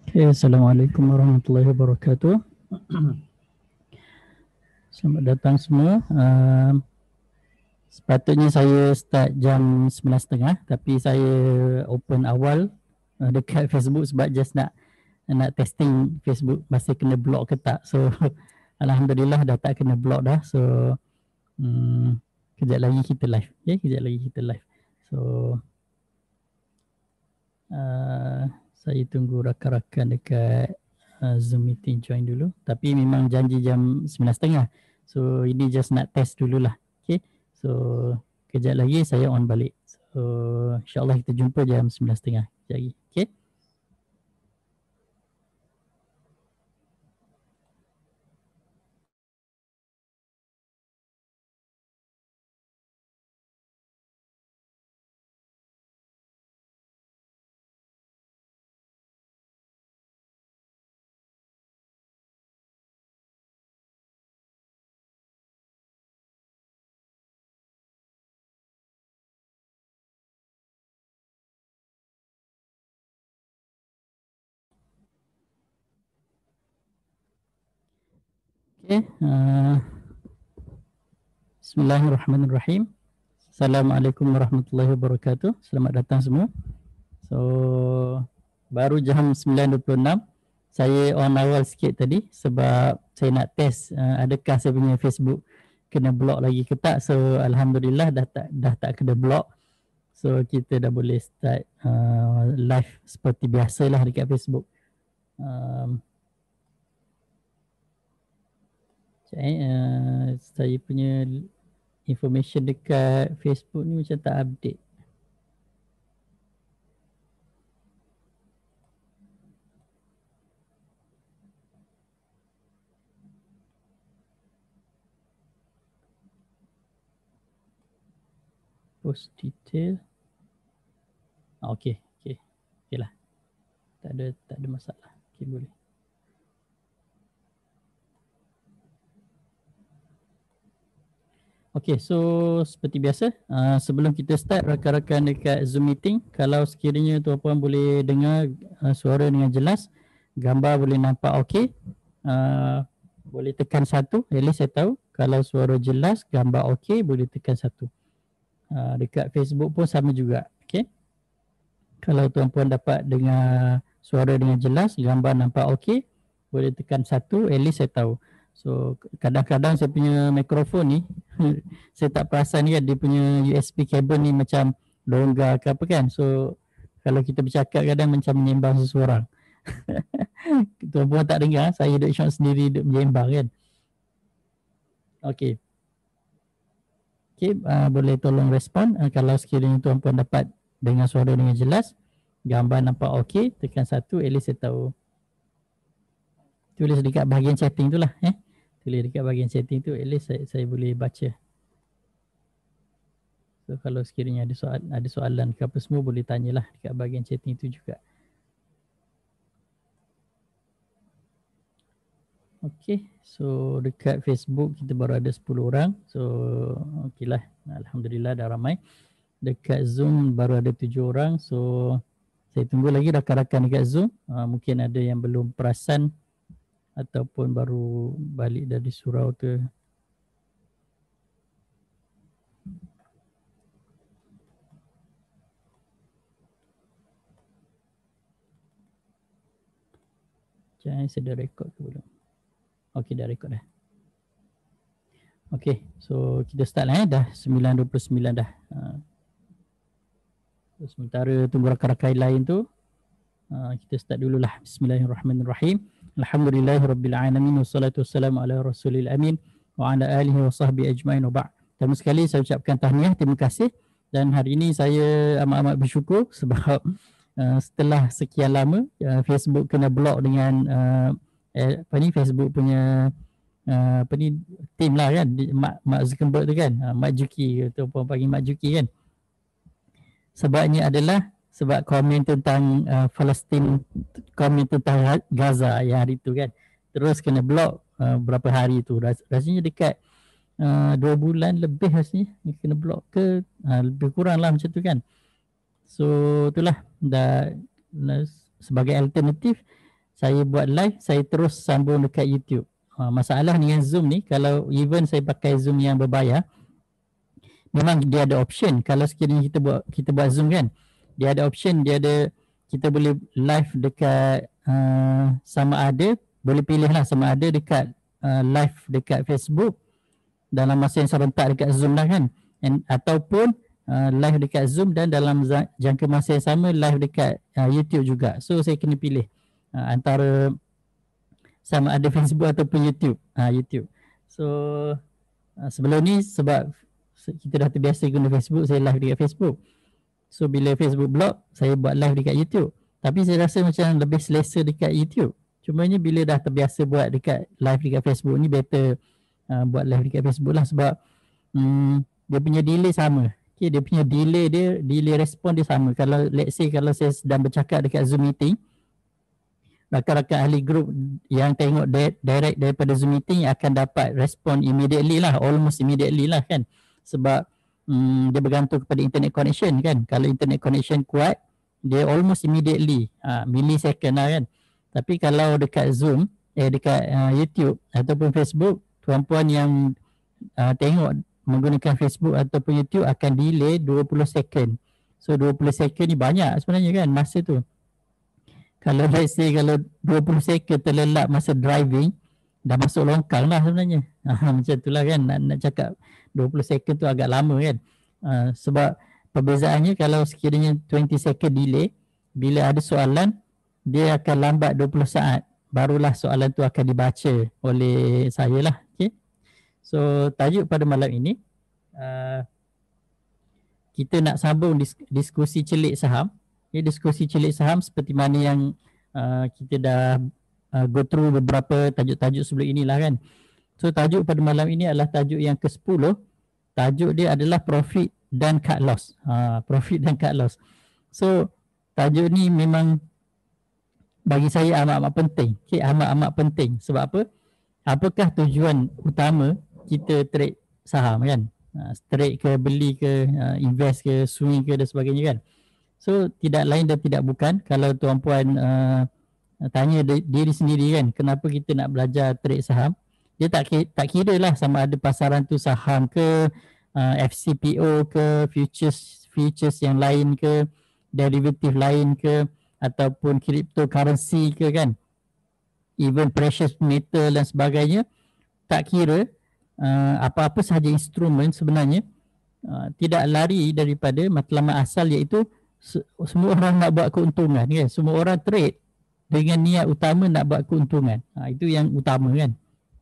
Okay, Assalamualaikum warahmatullahi wabarakatuh. Selamat datang semua. Sepatutnya saya start jam 9.30 tapi saya open awal dekat Facebook sebab just nak testing Facebook masih kena block ke tak. So Alhamdulillah dah tak kena block dah. So kejap lagi kita live. Okay, kejap lagi kita live. So saya tunggu rakan-rakan dekat Zoom meeting join dulu. Tapi memang janji jam 9.30. So ini just nak test dululah. Okay. So kejap lagi saya on balik. So insyaAllah kita jumpa jam 9.30. Kejap lagi. Okay. Okay. Bismillahirrahmanirrahim. Assalamualaikum warahmatullahi wabarakatuh. Selamat datang semua. So baru jam 9.26. Saya on awal sikit tadi sebab saya nak test adakah saya punya Facebook kena block lagi ke tak. So Alhamdulillah dah tak kena block. So kita dah boleh start live seperti biasalah dekat Facebook. Saya punya information dekat Facebook ni macam tak update. Post detail. Okey. Okeylah. Tak ada masalah. Okey, boleh. Okey, so seperti biasa, sebelum kita start rakan-rakan dekat Zoom meeting, kalau sekiranya tuan-puan boleh dengar suara dengan jelas, gambar boleh nampak okey, boleh tekan 1, at least saya tahu. Kalau suara jelas, gambar okey, boleh tekan 1. Dekat Facebook pun sama juga, okey. Kalau tuan-puan dapat dengar suara dengan jelas, gambar nampak okey, boleh tekan 1, at least saya tahu. So kadang-kadang saya punya mikrofon ni saya tak perasan kan dia punya USB cable ni macam longgar ke apa kan. So kalau kita bercakap kadang macam menyembang seseorang. Tuan-puan tak dengar, saya duduk syok sendiri duduk menyembang kan. Okey. Okey, boleh tolong respon kalau sekiranya tuan-puan dapat dengar suara dengan jelas, gambar nampak okey, tekan 1, at least saya tahu. Tulis dekat bahagian chatting tu lah. Tulis dekat bahagian chatting tu, at least saya boleh baca. So kalau sekiranya ada soalan ke apa semua, boleh tanyalah dekat bahagian chatting tu juga. Okay, so dekat Facebook kita baru ada 10 orang. So okeylah, Alhamdulillah dah ramai. Dekat Zoom baru ada 7 orang. So saya tunggu lagi rakan-rakan dekat Zoom. Mungkin ada yang belum perasan ataupun baru balik dari surau tu. Jangan saya dah rekod ke belum? Okey, dah rekod dah. Okey, so kita start lah dah 9.29 dah. Sementara tunggu rakan-rakan lain tu, kita start dululah. Bismillahirrahmanirrahim. Alhamdulillahirrabbilalamin. Wassalatu wassalamu ala rasulil amin. Wa ala alihi wa sahbihi ajma'in wa ba'd. Pertama sekali saya ucapkan tahniah, terima kasih. Dan hari ini saya amat-amat bersyukur sebab setelah sekian lama Facebook kena block dengan Facebook punya team lah kan, Mak Zuckerberg tu kan, Mak Juki tu, orang panggil Mak Juki kan. Sebabnya adalah sebab komen tentang Palestin, komen tentang Gaza yang hari tu kan, terus kena block berapa hari tu, rasanya dekat 2 bulan lebih rasanya kena block ke, lebih kurang lah macam tu kan. So itulah dah sebagai alternatif saya buat live, saya terus sambung dekat YouTube. Masalah dengan Zoom ni, kalau even saya pakai Zoom yang berbayar, memang dia ada option. Kalau sekiranya kita buat Zoom kan, dia ada option, kita boleh live dekat sama ada, boleh pilih lah sama ada dekat live dekat Facebook dalam masa yang serentak dekat Zoom lah kan, ataupun live dekat Zoom dan dalam jangka masa yang sama live dekat YouTube juga. So saya kena pilih antara sama ada Facebook ataupun YouTube. YouTube. So sebelum ni sebab kita dah terbiasa guna Facebook, saya live dekat Facebook. So bila Facebook block, saya buat live dekat YouTube. Tapi saya rasa macam lebih selesa dekat YouTube. Cumanya bila dah terbiasa buat dekat live dekat Facebook ni, better buat live dekat Facebook lah, sebab dia punya delay sama. Okay, dia punya delay respon dia sama. Kalau let's say kalau saya sedang bercakap dekat Zoom meeting, rakan-rakan ahli grup yang tengok direct daripada Zoom meeting akan dapat respon immediately lah, almost immediately lah kan. Sebab dia bergantung kepada internet connection kan. Kalau internet connection kuat, dia almost immediately, millisecond lah kan. Tapi kalau dekat Zoom, dekat YouTube ataupun Facebook, tuan-puan yang tengok menggunakan Facebook ataupun YouTube akan delay 20 second. So 20 second ni banyak sebenarnya kan masa tu. Kalau let's say kalau 20 second terlelap masa driving, dah masuk longkang lah sebenarnya. Macam tu lah kan, nak cakap 20 second tu agak lama kan. Sebab perbezaannya kalau sekiranya 20 second delay, bila ada soalan, dia akan lambat 20 saat. Barulah soalan tu akan dibaca oleh saya lah. Okay? So tajuk pada malam ini, kita nak sambung diskusi celik saham. Diskusi celik saham seperti mana yang kita dah go through beberapa tajuk-tajuk sebelum inilah kan. So tajuk pada malam ini adalah tajuk yang ke-10. Tajuk dia adalah profit dan cut loss. Profit dan cut loss. So tajuk ni memang bagi saya amat-amat penting. Okay, amat-amat penting. Sebab apa? Apakah tujuan utama kita trade saham kan? Trade ke, beli ke, invest ke, swing ke dan sebagainya kan. So tidak lain dan tidak bukan, kalau tuan-puan tanya diri sendiri kan, kenapa kita nak belajar trade saham, dia tak kira lah sama ada pasaran tu saham ke, FCPO ke, futures yang lain ke, derivative lain ke, ataupun cryptocurrency ke kan, even precious metal dan sebagainya, tak kira apa-apa sahaja instrumen sebenarnya tidak lari daripada matlamat asal, iaitu semua orang nak buat keuntungan kan. Semua orang trade dengan niat utama nak buat keuntungan. Itu yang utama kan.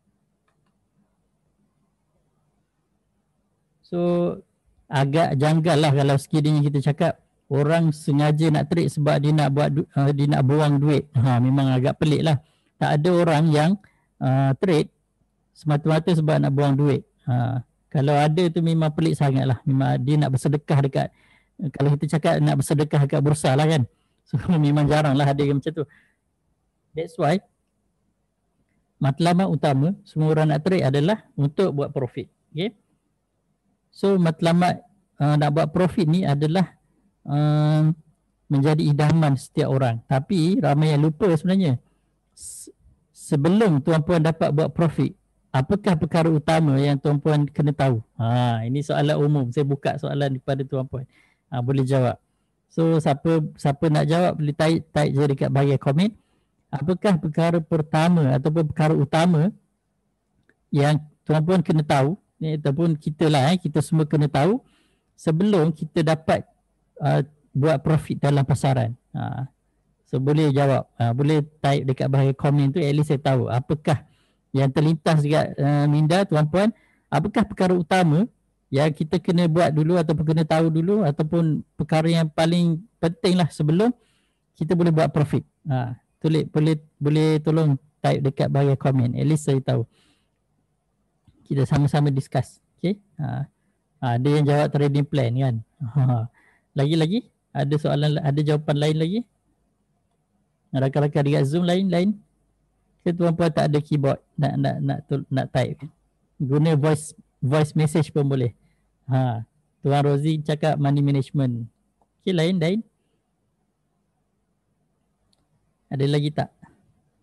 So agak janggal lah kalau sekiranya kita cakap orang sengaja nak trade sebab dia nak buat dia nak buang duit. Memang agak pelik lah. Tak ada orang yang trade semata-mata sebab nak buang duit. Kalau ada tu memang pelik sangat lah. Memang dia nak bersedekah dekat, kalau kita cakap nak bersedekah dekat bursa lah kan. So memang jarang lah ada yang macam tu. That's why matlamat utama semua orang nak trade adalah untuk buat profit. Okay. So matlamat nak buat profit ni adalah menjadi idaman setiap orang. Tapi ramai yang lupa sebenarnya. Sebelum tuan-puan dapat buat profit, apakah perkara utama yang tuan-puan kena tahu? Ini soalan umum. Saya buka soalan kepada tuan-puan. Boleh jawab. So siapa nak jawab boleh type je dekat bahagian komen. Apakah perkara pertama ataupun perkara utama yang tuan-puan kena tahu, ataupun kita lah, kita semua kena tahu sebelum kita dapat buat profit dalam pasaran. So boleh jawab, boleh type dekat bahagian komen tu, at least saya tahu apakah yang terlintas dekat minda tuan-puan, apakah perkara utama yang kita kena buat dulu ataupun kena tahu dulu, ataupun perkara yang paling penting lah sebelum kita boleh buat profit. Boleh tolong type dekat bahagian komen, at least saya tahu. Kita sama-sama discuss. Okay. Ada yang jawab trading plan kan. Lagi-lagi ada soalan, ada jawapan lain lagi? Rakan-rakan dekat Zoom lain? Ke tuan-puan tak ada keyboard nak type? Guna voice message pun boleh. Tuan Rozi cakap money management. Okay, lain? Ada lagi tak?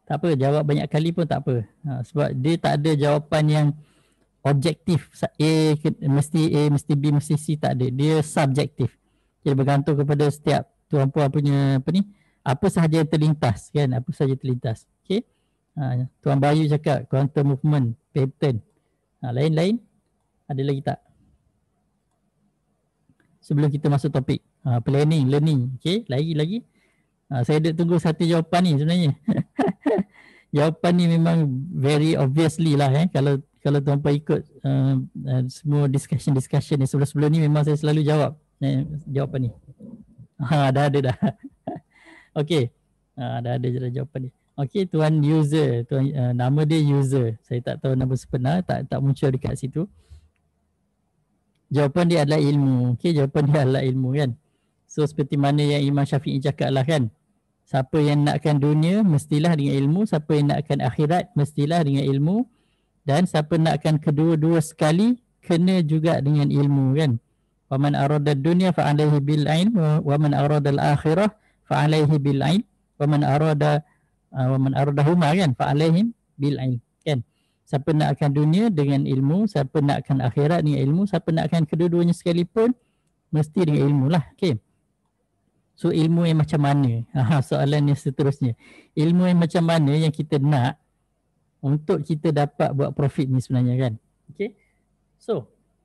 Tak apa, jawab banyak kali pun tak apa. Sebab dia tak ada jawapan yang objektif. Mesti A, mesti B, mesti C, tak ada. Dia subjektif. Jadi bergantung kepada setiap tuan-puan punya apa sahaja yang terlintas kan, apa sahaja terlintas. Okey. Tuan Bayu cakap quantum movement, pattern. Lain-lain ada lagi tak? Sebelum kita masuk topik planning, learning. Okey, lagi. Saya ada tunggu satu jawapan ni sebenarnya. Jawapan ni memang very obviously lah kalau tuan-puan ikut semua discussion ni sebelum ni memang saya selalu jawab jawapan ni. Dah ada dah. Okey. Dah ada jawapan ni. Okey, tuan user, nama dia user. Saya tak tahu nama sebenar, tak muncul dekat situ. Jawapan dia adalah ilmu. Okey, jawapan dia adalah ilmu kan. So seperti mana yang Imam Syafi'i cakap lah kan. Siapa yang nakkan dunia mestilah dengan ilmu, siapa yang nakkan akhirat mestilah dengan ilmu, dan siapa nakkan kedua-dua sekali kena juga dengan ilmu kan. Wa man arada dunya fa alaihi bil ilm wa man arada al akhirah fa alaihi bil ilm wa man aradahuma kan fa alaihim bil ilm kan. Siapa nakkan dunia dengan ilmu, siapa nakkan akhirat dengan ilmu, siapa nakkan kedua-duanya sekalipun mesti dengan ilmu lah. Okey. So ilmu yang macam mana? Soalan yang seterusnya. Ilmu yang macam mana yang kita nak untuk kita dapat buat profit ni sebenarnya kan? Okay. So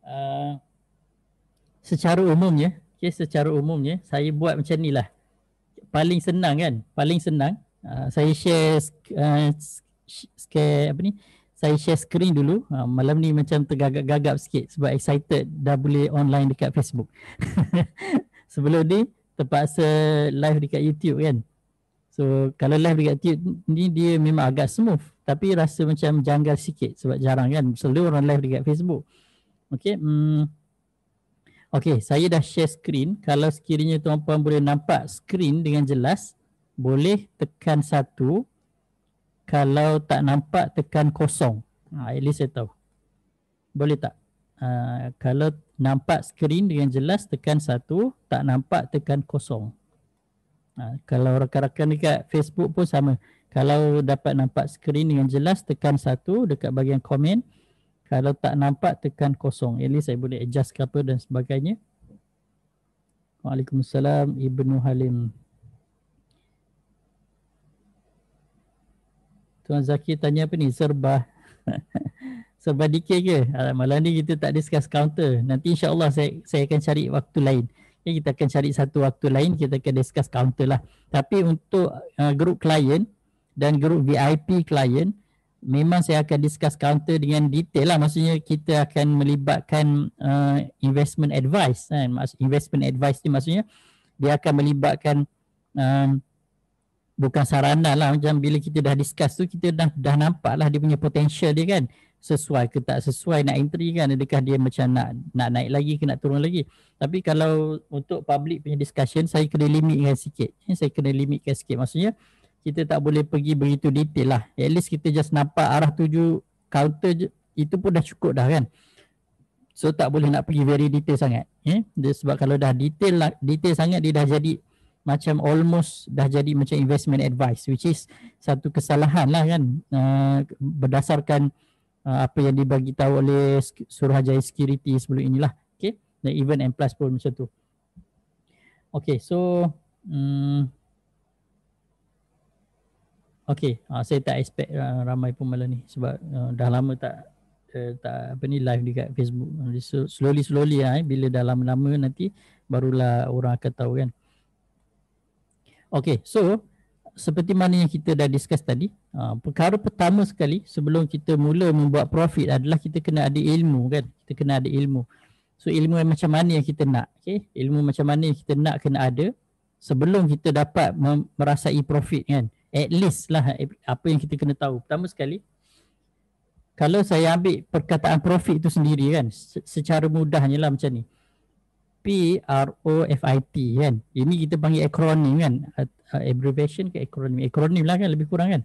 secara umumnya saya buat macam ni lah. Paling senang kan? Saya share saya share screen dulu. Malam ni macam tergagap-gagap sikit sebab excited dah boleh online dekat Facebook. Sebelum ni terpaksa live dekat YouTube kan. So kalau live dekat YouTube ni dia memang agak smooth, tapi rasa macam janggal sikit sebab jarang kan selalu orang live dekat Facebook. Okay. Okay, saya dah share screen. Kalau sekiranya tuan-puan boleh nampak screen dengan jelas, boleh tekan 1. Kalau tak nampak tekan 0. At least saya tahu. Boleh tak? Kalau nampak skrin dengan jelas tekan 1, tak nampak tekan 0. Kalau rakan-rakan dekat Facebook pun sama. Kalau dapat nampak skrin dengan jelas tekan 1 dekat bahagian komen. Kalau tak nampak tekan 0. At least saya boleh adjust ke apa dan sebagainya. Waalaikumsalam Ibnu Halim. Tuan Zaki tanya apa ni? Serbah. Sebab DK ke? Malam ni kita tak discuss counter. Nanti insyaAllah saya akan cari waktu lain. Okay, kita akan cari satu waktu lain, kita akan discuss counter lah. Tapi untuk grup klien dan grup VIP klien, memang saya akan discuss counter dengan detail lah. Maksudnya kita akan melibatkan investment advice. Investment advice ni maksudnya dia akan melibatkan bukan saranan lah. Macam bila kita dah discuss tu, kita dah nampak lah dia punya potential dia kan. Sesuai ke tak sesuai nak entry kan, adakah dia macam nak naik lagi ke nak turun lagi. Tapi kalau untuk public punya discussion, saya kena limitkan sikit. Maksudnya kita tak boleh pergi begitu detail lah. At least kita just nampak arah tuju counter je, itu pun dah cukup dah kan. So tak boleh nak pergi very detail sangat. Dia, sebab kalau dah detail sangat, dia dah jadi macam almost dah jadi macam investment advice, which is satu kesalahan lah kan, berdasarkan apa yang dibagi tahu oleh Suruhanjaya Security sebelum inilah. Okay, dan even M Plus pun macam tu. Okay, so okay, saya tak expect ramai pun malam ni sebab dah lama tak live dekat Facebook. So, slowly bila dah lama-lama nanti barulah orang akan tahu kan. Okay, so seperti mana yang kita dah discuss tadi, perkara pertama sekali sebelum kita mula membuat profit adalah kita kena ada ilmu kan. Kita kena ada ilmu. So ilmu yang macam mana yang kita nak, okay? Ilmu macam mana yang kita nak kena ada sebelum kita dapat merasai profit kan. At least lah apa yang kita kena tahu. Pertama sekali, kalau saya ambil perkataan profit itu sendiri kan, secara mudahnya lah macam ni. PROFIT kan. Ini kita panggil akronim kan. Abbreviation ke akronim? Akronim lah kan, lebih kurang kan.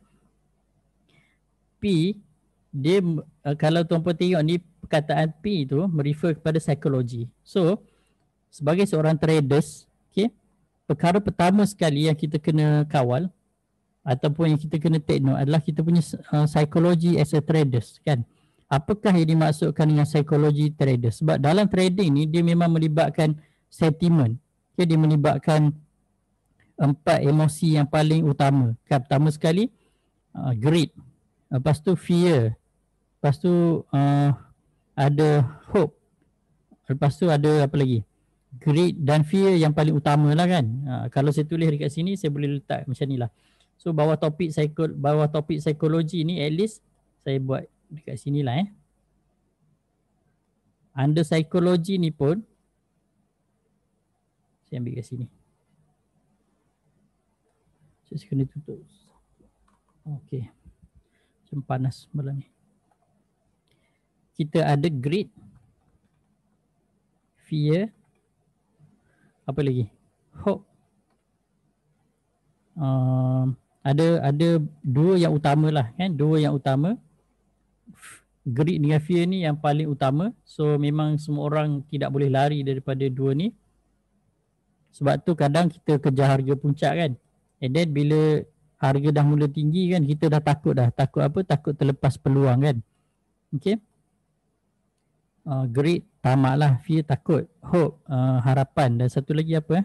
P, dia kalau tuan-puan tengok ni, perkataan P tu merefer kepada psikologi. So, sebagai seorang traders, okay, perkara pertama sekali yang kita kena kawal ataupun yang kita kena take note adalah kita punya psikologi as a traders kan. Apakah yang dimaksudkan dengan psikologi traders? Sebab dalam trading ni dia memang melibatkan sentiment. Okay, dia melibatkan 4 emosi yang paling utama. Kan, pertama sekali greed, lepas tu fear, lepas tu ada hope, lepas tu ada apa lagi? Greed dan fear yang paling utama lah kan. Kalau saya tulis dekat sini saya boleh letak macam ni lah. So bawah topik psikologi ni at least saya buat dekat sini lah Under psikologi ni pun saya ambil kat sini. Saya kena tutup. Okey. Macam panas malam ni. Kita ada greed, fear, apa lagi? Hope. Ada dua yang utama lah kan, dua yang utama. Greed dengan fear ni yang paling utama. So memang semua orang tidak boleh lari daripada dua ni. Sebab tu kadang kita kejar harga puncak kan. And then bila harga dah mula tinggi kan, kita dah takut dah. Takut apa? Takut terlepas peluang kan. Okay. Greed, tamak lah. Fear, takut. Hope, harapan. Dan satu lagi apa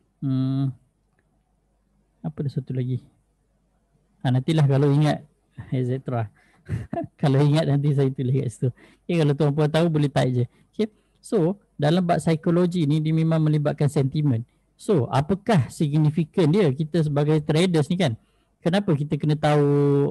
apa dah satu lagi? Nantilah kalau ingat, etc. Kalau ingat nanti saya tulis kat situ. Okay, kalau tuan-puan tahu boleh type je. Okay. So, dalam bab psikologi ni dia memang melibatkan sentimen. So, apakah signifikan dia kita sebagai traders ni kan? Kenapa kita kena tahu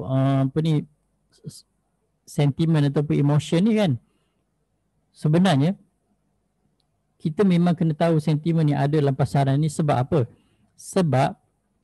sentimen ataupun emotion ni kan? Sebenarnya kita memang kena tahu sentimen yang ada dalam pasaran ni sebab apa? Sebab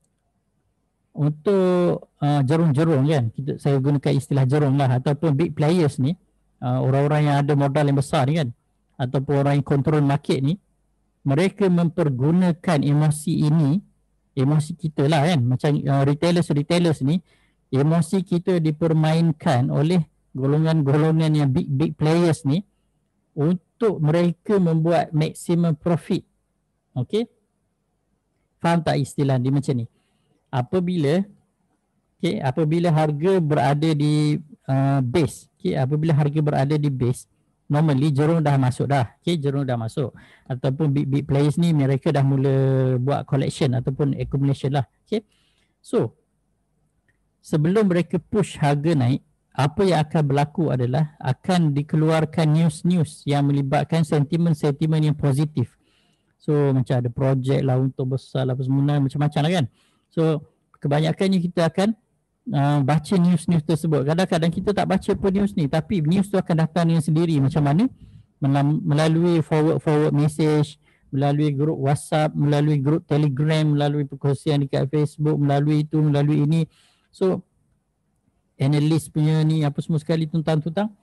untuk jerung-jerung kan, saya gunakan istilah jerung lah, ataupun big players ni, orang-orang yang ada modal yang besar ni kan, ataupun orang yang control market ni, mereka mempergunakan emosi ini, emosi kita lah kan, macam retailers ni, emosi kita dipermainkan oleh golongan-golongan yang big players ni untuk mereka membuat maximum profit. Okay, faham tak istilah dia macam ni? Apabila harga berada di base, apabila harga berada di base, normally jerung dah masuk dah. Jerung dah masuk. Ataupun big players ni mereka dah mula buat collection ataupun accumulation lah. So, sebelum mereka push harga naik, apa yang akan berlaku adalah akan dikeluarkan news-news yang melibatkan sentimen-sentimen yang positif. So, macam ada projek lah untuk besar lah, semua macam-macam lah kan. So, kebanyakannya kita akan baca news-news tersebut. Kadang-kadang kita tak baca pun news ni, tapi news tu akan datang dengan sendiri. Macam mana? Melalui forward message, melalui grup WhatsApp, melalui grup Telegram, melalui perkongsian dekat Facebook, melalui itu, melalui ini. So, analis punya ni, apa semua sekali tuntang-tuntang,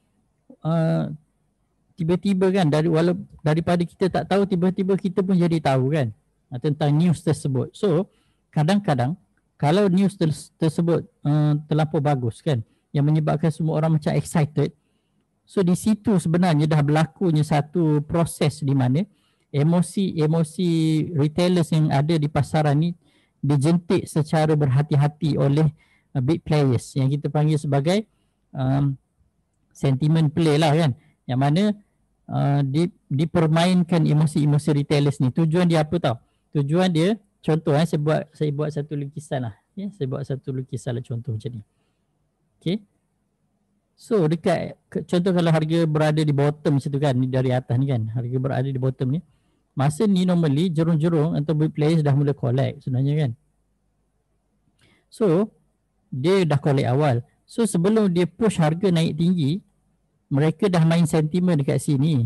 tiba-tiba kan, daripada kita tak tahu, tiba-tiba kita pun jadi tahu kan tentang news tersebut. So, kadang-kadang kalau news tersebut terlampau bagus kan, yang menyebabkan semua orang macam excited, so di situ sebenarnya dah berlakunya satu proses di mana emosi retailers yang ada di pasaran ni dijentik secara berhati-hati oleh big players yang kita panggil sebagai sentiment play lah kan, yang mana dipermainkan emosi retailers ni. Tujuan dia apa tau? Tujuan dia, contoh saya buat satu lukisan lah. Saya buat satu lukisan lah contoh macam ni. Okay. So dekat, contoh kalau harga berada di bottom macam tu kan, ni dari atas ni kan, harga berada di bottom ni. Masa ni normally jerung-jerung atau big players dah mula collect sebenarnya kan. So dia dah collect awal. So sebelum dia push harga naik tinggi, mereka dah main sentimen dekat sini.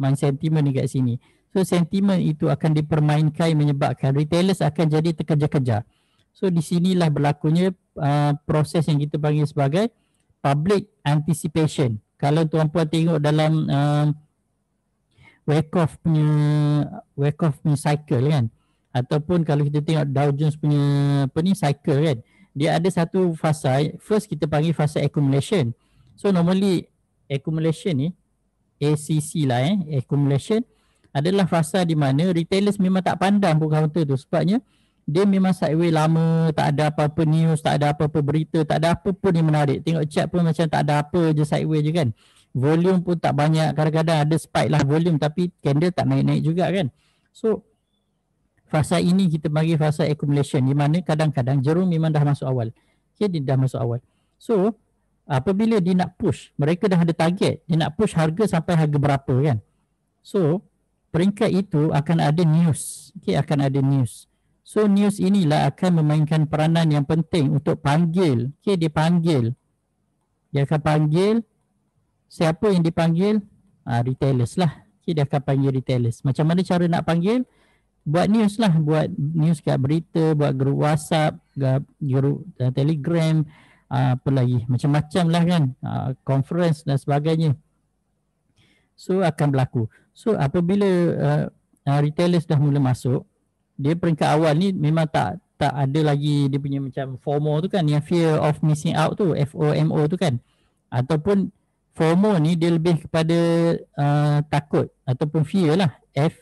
So sentimen itu akan dipermainkan, menyebabkan retailers akan jadi terkejar-kejar. So di sinilah berlakunya proses yang kita panggil sebagai public anticipation. Kalau tuan-puan tengok dalam Wyckoff punya cycle kan, ataupun kalau kita tengok Dow Jones punya cycle kan, dia ada satu fasa. First kita panggil fasa accumulation. So normally accumulation ni, ACC lah accumulation adalah fasa di mana retailers memang tak pandang pun counter tu. Sebabnya Dia memang sideway lama, tak ada apa-apa news, tak ada apa-apa berita, tak ada apa pun yang menarik. Tengok chat pun macam tak ada apa je, sideway je kan. Volume pun tak banyak, kadang-kadang ada spike lah volume tapi candle tak naik-naik juga kan. So fasa ini kita bagi fasa accumulation, di mana kadang-kadang jerung memang dah masuk awal. Okay, dia dah masuk awal. So apabila dia nak push, mereka dah ada target, dia nak push harga sampai harga berapa kan. So peringkat itu akan ada news. Okay, akan ada news. So news inilah akan memainkan peranan yang penting untuk panggil. Okay, dia panggil. Dia akan panggil. Siapa yang dipanggil? Retailers lah. Okay, dia akan panggil retailers. Macam mana cara nak panggil? Buat news lah. Buat news kat berita, buat grup WhatsApp, grup Telegram, apa lagi. Macam-macam lah kan. Conference dan sebagainya. So akan berlaku. So apabila retailers dah mula masuk, dia peringkat awal ni memang tak ada lagi dia punya macam FOMO tu kan, yang fear of missing out tu, FOMO tu kan. Ataupun FOMO ni dia lebih kepada takut ataupun fear lah,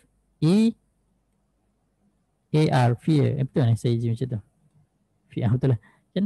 F-E-A-R, fear. Betul lah saya je macam tu. Fear, betul lah kan.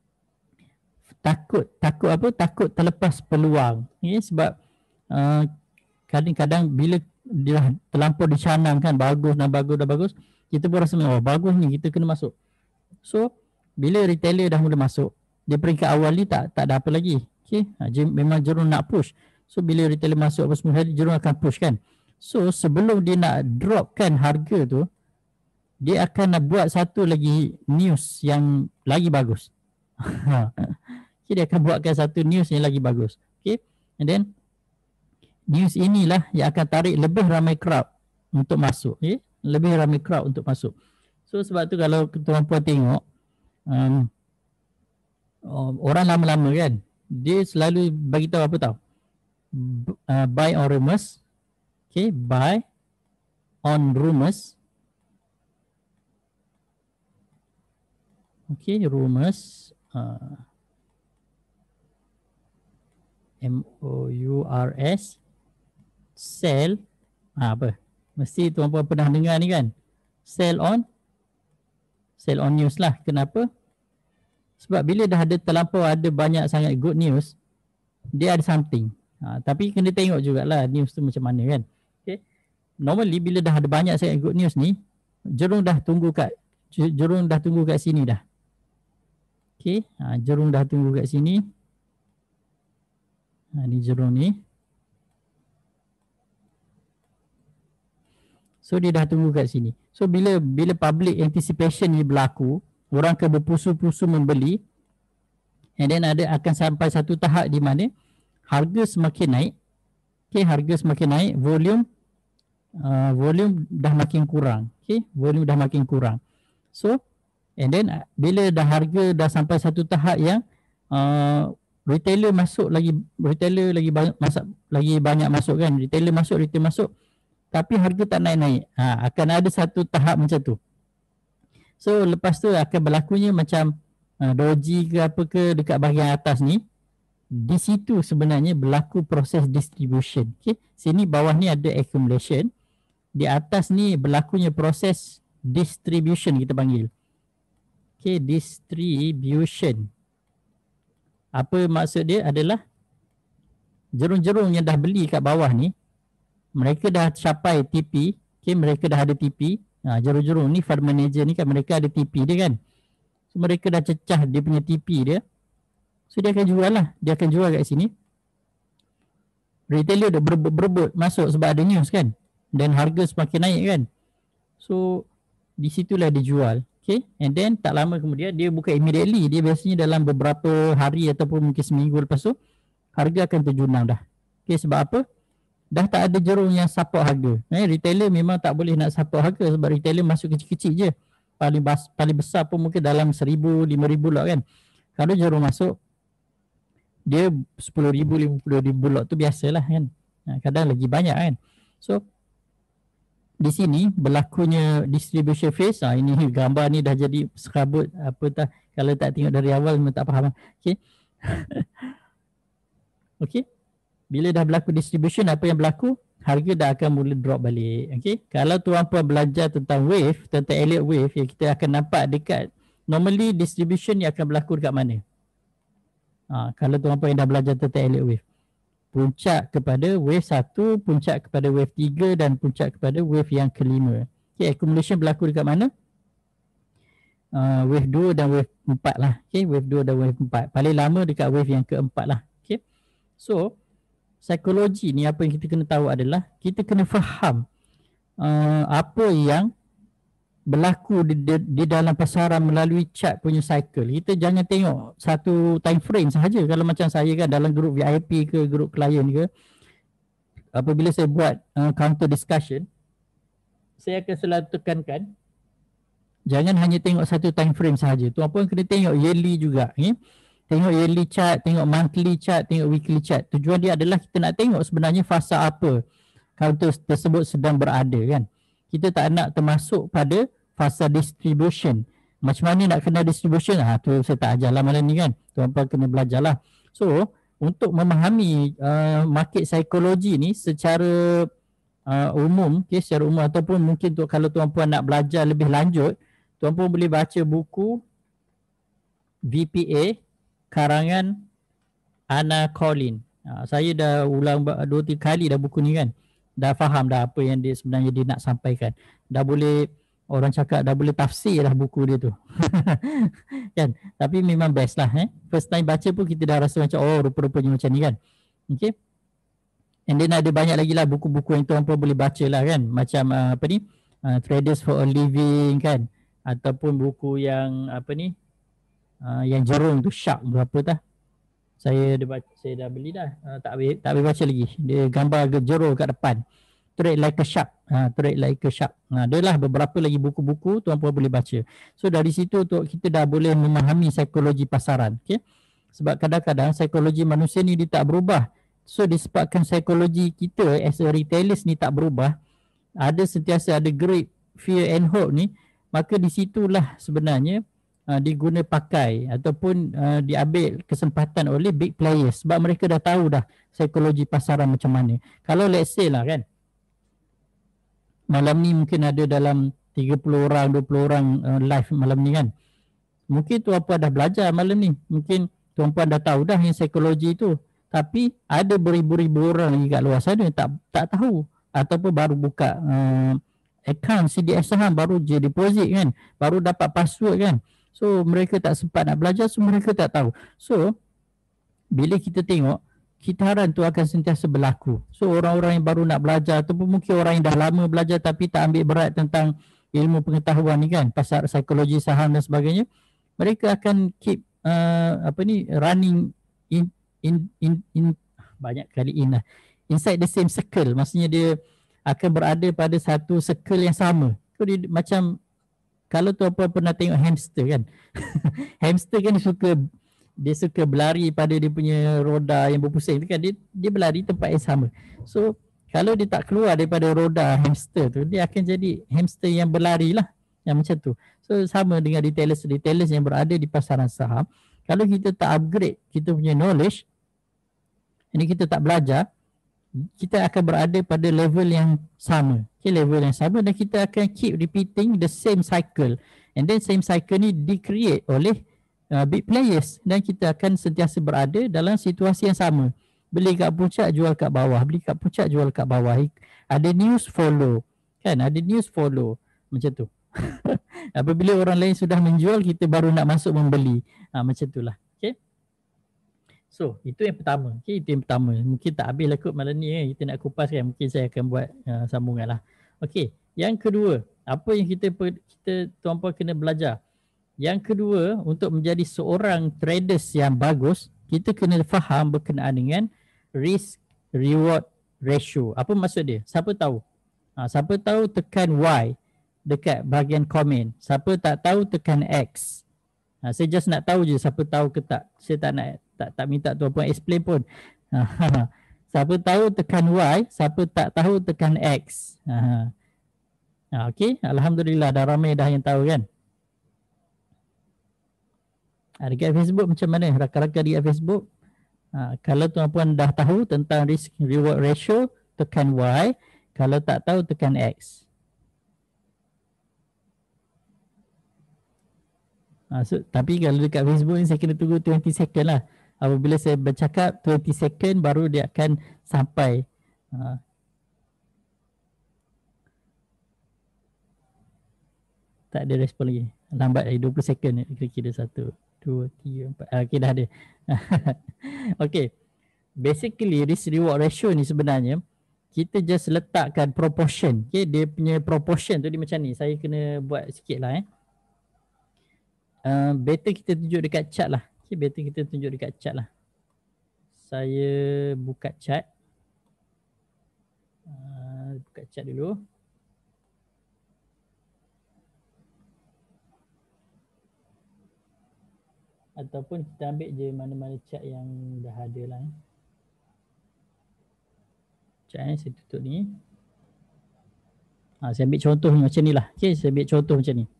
Takut apa? Takut terlepas peluang. Okay? Sebab kadang-kadang bila dia terlampau dicanangkan bagus, kita pun rasa oh bagus ni, kita kena masuk. So bila retailer dah mula masuk, dia peringkat awal ni tak ada apa lagi. Okay? Memang jerung nak push. So bila retailer masuk apa semua, jerung akan push kan. So sebelum dia nak dropkan harga tu, dia akan nak buat satu lagi news yang lagi bagus. Okay, dia akan buatkan satu news yang lagi bagus. Okay? And then news inilah yang akan tarik lebih ramai crowd untuk masuk. Okay? Lebih ramai crowd untuk masuk. So sebab tu kalau tuan-puan tengok orang lama-lama kan, dia selalu bagi tahu apa tahu? Buy on rumors. Okay, buy on rumors. Okay, rumors. M-O-U-R-S. Sell. Apa? Mesti tuan-puan pernah dengar ni kan. Sell on news lah. Kenapa? Sebab bila dah ada terlampau ada banyak sangat good news, dia ada something. Tapi kena tengok jugalah news tu macam mana kan. Okay. Normally bila dah ada banyak sangat good news ni, jerung dah tunggu kat sini dah. Okay. Jerung dah tunggu kat sini. Ni jerung ni. So dia dah tunggu kat sini. So bila public anticipation ni berlaku, orang akan berpusu-pusu membeli, and then akan sampai satu tahap di mana harga semakin naik. Okay, harga semakin naik, volume dah makin kurang. Okay, volume dah makin kurang. So and then bila dah harga dah sampai satu tahap yang retailer lagi banyak masuk kan, retailer masuk, tapi harga tak naik-naik. Akan ada satu tahap macam tu. So lepas tu akan berlakunya macam doji ke apa ke dekat bahagian atas ni. Di situ sebenarnya berlaku proses distribution. Okay? Sini bawah ni ada accumulation. Di atas ni berlakunya proses distribution kita panggil. Okay, distribution. Apa maksud dia adalah jerung-jerung yang dah beli kat bawah ni, mereka dah capai TP. Okay, mereka dah ada TP. Jerung-jerung ni, fund manager ni kan, mereka ada TP dia kan. So mereka dah cecah dia punya TP dia. So dia akan jual lah. Dia akan jual kat sini. Retailer dah berebut masuk sebab ada news kan. Dan harga semakin naik kan. So di situlah dia jual. Okay. And then tak lama kemudian dia buka immediately. Dia biasanya dalam beberapa hari ataupun mungkin seminggu lepas tu, harga akan terjunang dah. Okay, sebab apa? Dah tak ada jerung yang support harga. Retailer memang tak boleh nak support harga sebab retailer masuk kecil-kecil je. Paling besar pun mungkin dalam 1,000, 5,000 lot kan. Kalau jerung masuk, dia 10,000, 50,000 lot tu biasalah kan. Kadang lagi banyak kan. So di sini berlakunya distribution phase. Ini gambar ni dah jadi serabut apa tak. Kalau tak tengok dari awal memang tak faham. Okay. Okay. Bila dah berlaku distribution, apa yang berlaku? harga dah akan mula drop balik. Okay? Kalau tuan-puan belajar tentang wave, tentang Elliott wave, yang kita akan nampak dekat, normally distribution ni akan berlaku dekat mana? Kalau tuan-puan yang dah belajar tentang Elliott wave, puncak kepada wave 1, puncak kepada wave 3 dan puncak kepada wave yang kelima. Okay, accumulation berlaku dekat mana? Wave 2 dan wave 4 lah. Okay, wave 2 dan wave 4. Paling lama dekat wave yang keempat lah. Okay. So, psikologi ni apa yang kita kena tahu adalah kita kena faham apa yang berlaku di dalam pasaran melalui chart punya cycle. Kita jangan tengok satu time frame sahaja. Kalau macam saya kan dalam grup VIP ke grup klien ke, apabila saya buat counter discussion, saya akan selalu tekankan jangan hanya tengok satu time frame sahaja. Tuan-puan kena tengok yearly juga. Tengok yearly chart, tengok monthly chart, tengok weekly chart. Tujuan dia adalah kita nak tengok sebenarnya fasa apa counter tersebut sedang berada kan. Kita tak nak termasuk pada fasa distribution. Macam mana nak kenal distribution? Tu saya tak ajar lah malam ni kan. Tuan-puan kena belajar lah. So, untuk memahami market psikologi ni secara umum, secara umum ataupun mungkin kalau tuan-puan nak belajar lebih lanjut, tuan-puan boleh baca buku VPA karangan Anna Collin. Saya dah ulang 2-3 kali dah buku ni kan. Dah faham dah apa yang dia sebenarnya dia nak sampaikan. Dah boleh, orang cakap dah boleh tafsir dah buku dia tu. Kan? Tapi memang best lah. First time baca pun kita dah rasa macam rupa-rupanya macam ni kan. Okay. And then ada banyak lagi lah buku-buku yang tuan-puan boleh baca lah kan. Macam Traders for a Living kan. Ataupun buku yang yang Jerome tu, Shark berapa dah. Saya dah beli dah. Tak boleh baca lagi. Dia gambar Jerome kat depan. Trade Like a Shark. Trade Like a Shark. Dia lah beberapa lagi buku-buku tuan-puan boleh baca. So dari situ kita dah boleh memahami psikologi pasaran. Okay? Sebab kadang-kadang psikologi manusia ni dia tak berubah. So disebabkan psikologi kita as a retailers ni tak berubah, sentiasa ada great fear and hope ni, maka di situlah sebenarnya diguna pakai ataupun diambil kesempatan oleh big players sebab mereka dah tahu dah psikologi pasaran macam mana. Kalau let's say lah kan, malam ni mungkin ada dalam 30 orang, 20 orang live malam ni kan. Mungkin tuan-puan dah belajar malam ni. Mungkin tuan-puan dah tahu dah yang psikologi itu. Tapi ada beribu-ribu orang lagi kat luar sana tak tahu. Ataupun baru buka account CDS saham, baru je deposit kan. Baru dapat password kan. So mereka tak sempat nak belajar, so mereka tak tahu. So bila kita tengok, kitaran tu akan sentiasa berlaku. So orang-orang yang baru nak belajar ataupun mungkin orang yang dah lama belajar tapi tak ambil berat tentang ilmu pengetahuan ni kan, pasar psikologi saham dan sebagainya, mereka akan keep running in banyak kali lah, inside the same circle. Maksudnya dia akan berada pada satu circle yang sama. So dia macam, kalau tuan-puan pernah tengok hamster kan. Hamster kan dia suka berlari pada dia punya roda yang berpusing tu kan, dia berlari tempat yang sama. So kalau dia tak keluar daripada roda hamster tu, dia akan jadi hamster yang berlari lah, yang macam tu. So sama dengan retailers yang berada di pasaran saham. Kalau kita tak upgrade kita punya knowledge, ini kita tak belajar, kita akan berada pada level yang sama. Okay, level yang sama, dan kita akan keep repeating the same cycle. And then same cycle ni di-create oleh big players, dan kita akan sentiasa berada dalam situasi yang sama. Beli kat puncak, jual kat bawah. Beli kat puncak, jual kat bawah. Ada news, follow. Kan, ada news, follow. Macam tu. Apabila orang lain sudah menjual, kita baru nak masuk membeli. Macam tu lah. Okay. So, itu yang pertama. Okay, itu yang pertama. Mungkin tak habis lah kot malam ni. Kita nak kupas kan. Mungkin saya akan buat sambungan lah. Okay. Yang kedua, apa yang kita tuan-puan kena belajar. Yang kedua, untuk menjadi seorang traders yang bagus, kita kena faham berkenaan dengan risk reward ratio. Apa maksud dia? Siapa tahu? Siapa tahu tekan Y dekat bahagian komen. Siapa tak tahu tekan X. Saya just nak tahu je siapa tahu ke tak. Saya tak minta tuan-puan explain pun. Siapa tahu tekan Y, siapa tak tahu tekan X. Okey, alhamdulillah dah ramai dah yang tahu kan. Dekat Facebook macam mana? Rakan-rakan dekat Facebook, kalau tuan-puan dah tahu tentang risk reward ratio, tekan Y. Kalau tak tahu tekan X. So, tapi kalau dekat Facebook ni saya kena tunggu 20 second lah. Apabila saya bercakap 20 second baru dia akan sampai. Tak ada respon lagi. Lambat lagi 20 second. Kira-kira 1, 2, 3, 4. Okay, dah ada. Okay. Basically risk reward ratio ni sebenarnya kita just letakkan proportion. Okay, dia punya proportion tu dia macam ni. Saya kena buat sikit lah better kita tunjuk dekat chart lah. Okay, better kita tunjuk dekat chart lah. Saya buka chart. Buka chart dulu. Ataupun kita ambil je mana-mana chart yang dah ada lah. Chart saya tutup ni. Saya ambil contoh macam ni lah. Okay, saya ambil contoh macam ni.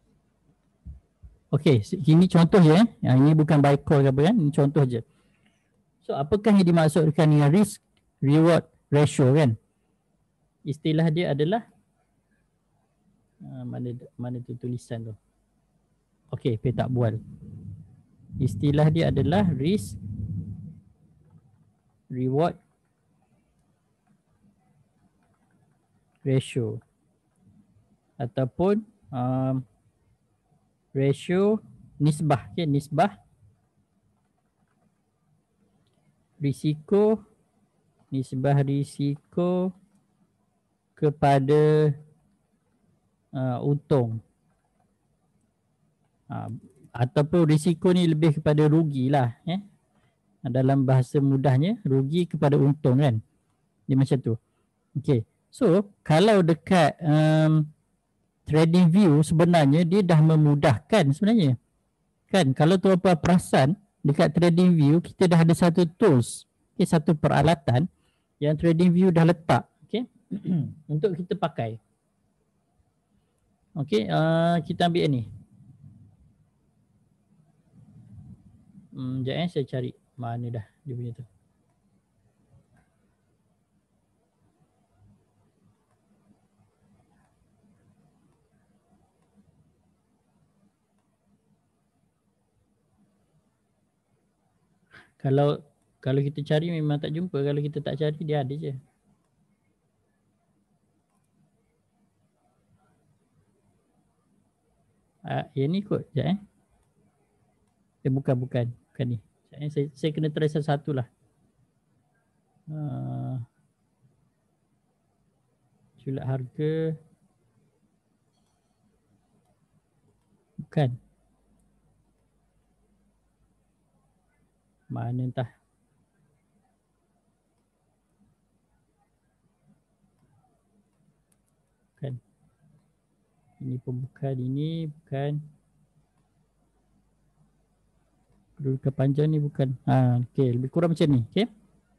Okay, ini contoh je. Ini bukan by call ke apa kan. Ini contoh je. So, apakah yang dimaksudkan dengan risk reward ratio kan? Istilah dia adalah mana tu tulisan tu. Okay, petak bual. Istilah dia adalah risk reward ratio ataupun ratio nisbah. Okay, nisbah risiko, nisbah risiko kepada untung. Ataupun risiko ni lebih kepada rugi lah. Dalam bahasa mudahnya, rugi kepada untung kan. Dia macam tu. Okay. So, kalau dekat trading view sebenarnya dia dah memudahkan sebenarnya. Kan, kalau tuan-tuan perasan dekat trading view kita dah ada satu tools. Okay, satu peralatan yang trading view dah letak. Okay. Untuk kita pakai. Okay, kita ambil ni. Sekejap saya cari mana dah dia punya tu. Kalau kita cari memang tak jumpa. Kalau kita tak cari dia ada je. Yang ni kot. Sekejap bukan ni. Saya kena try satu-satu lah. Culat harga. Bukan. Mana entah. Bukan. Ini pun bukan. Ini bukan. Kedudukan panjang ni bukan. Okay, lebih kurang macam ni. Okay.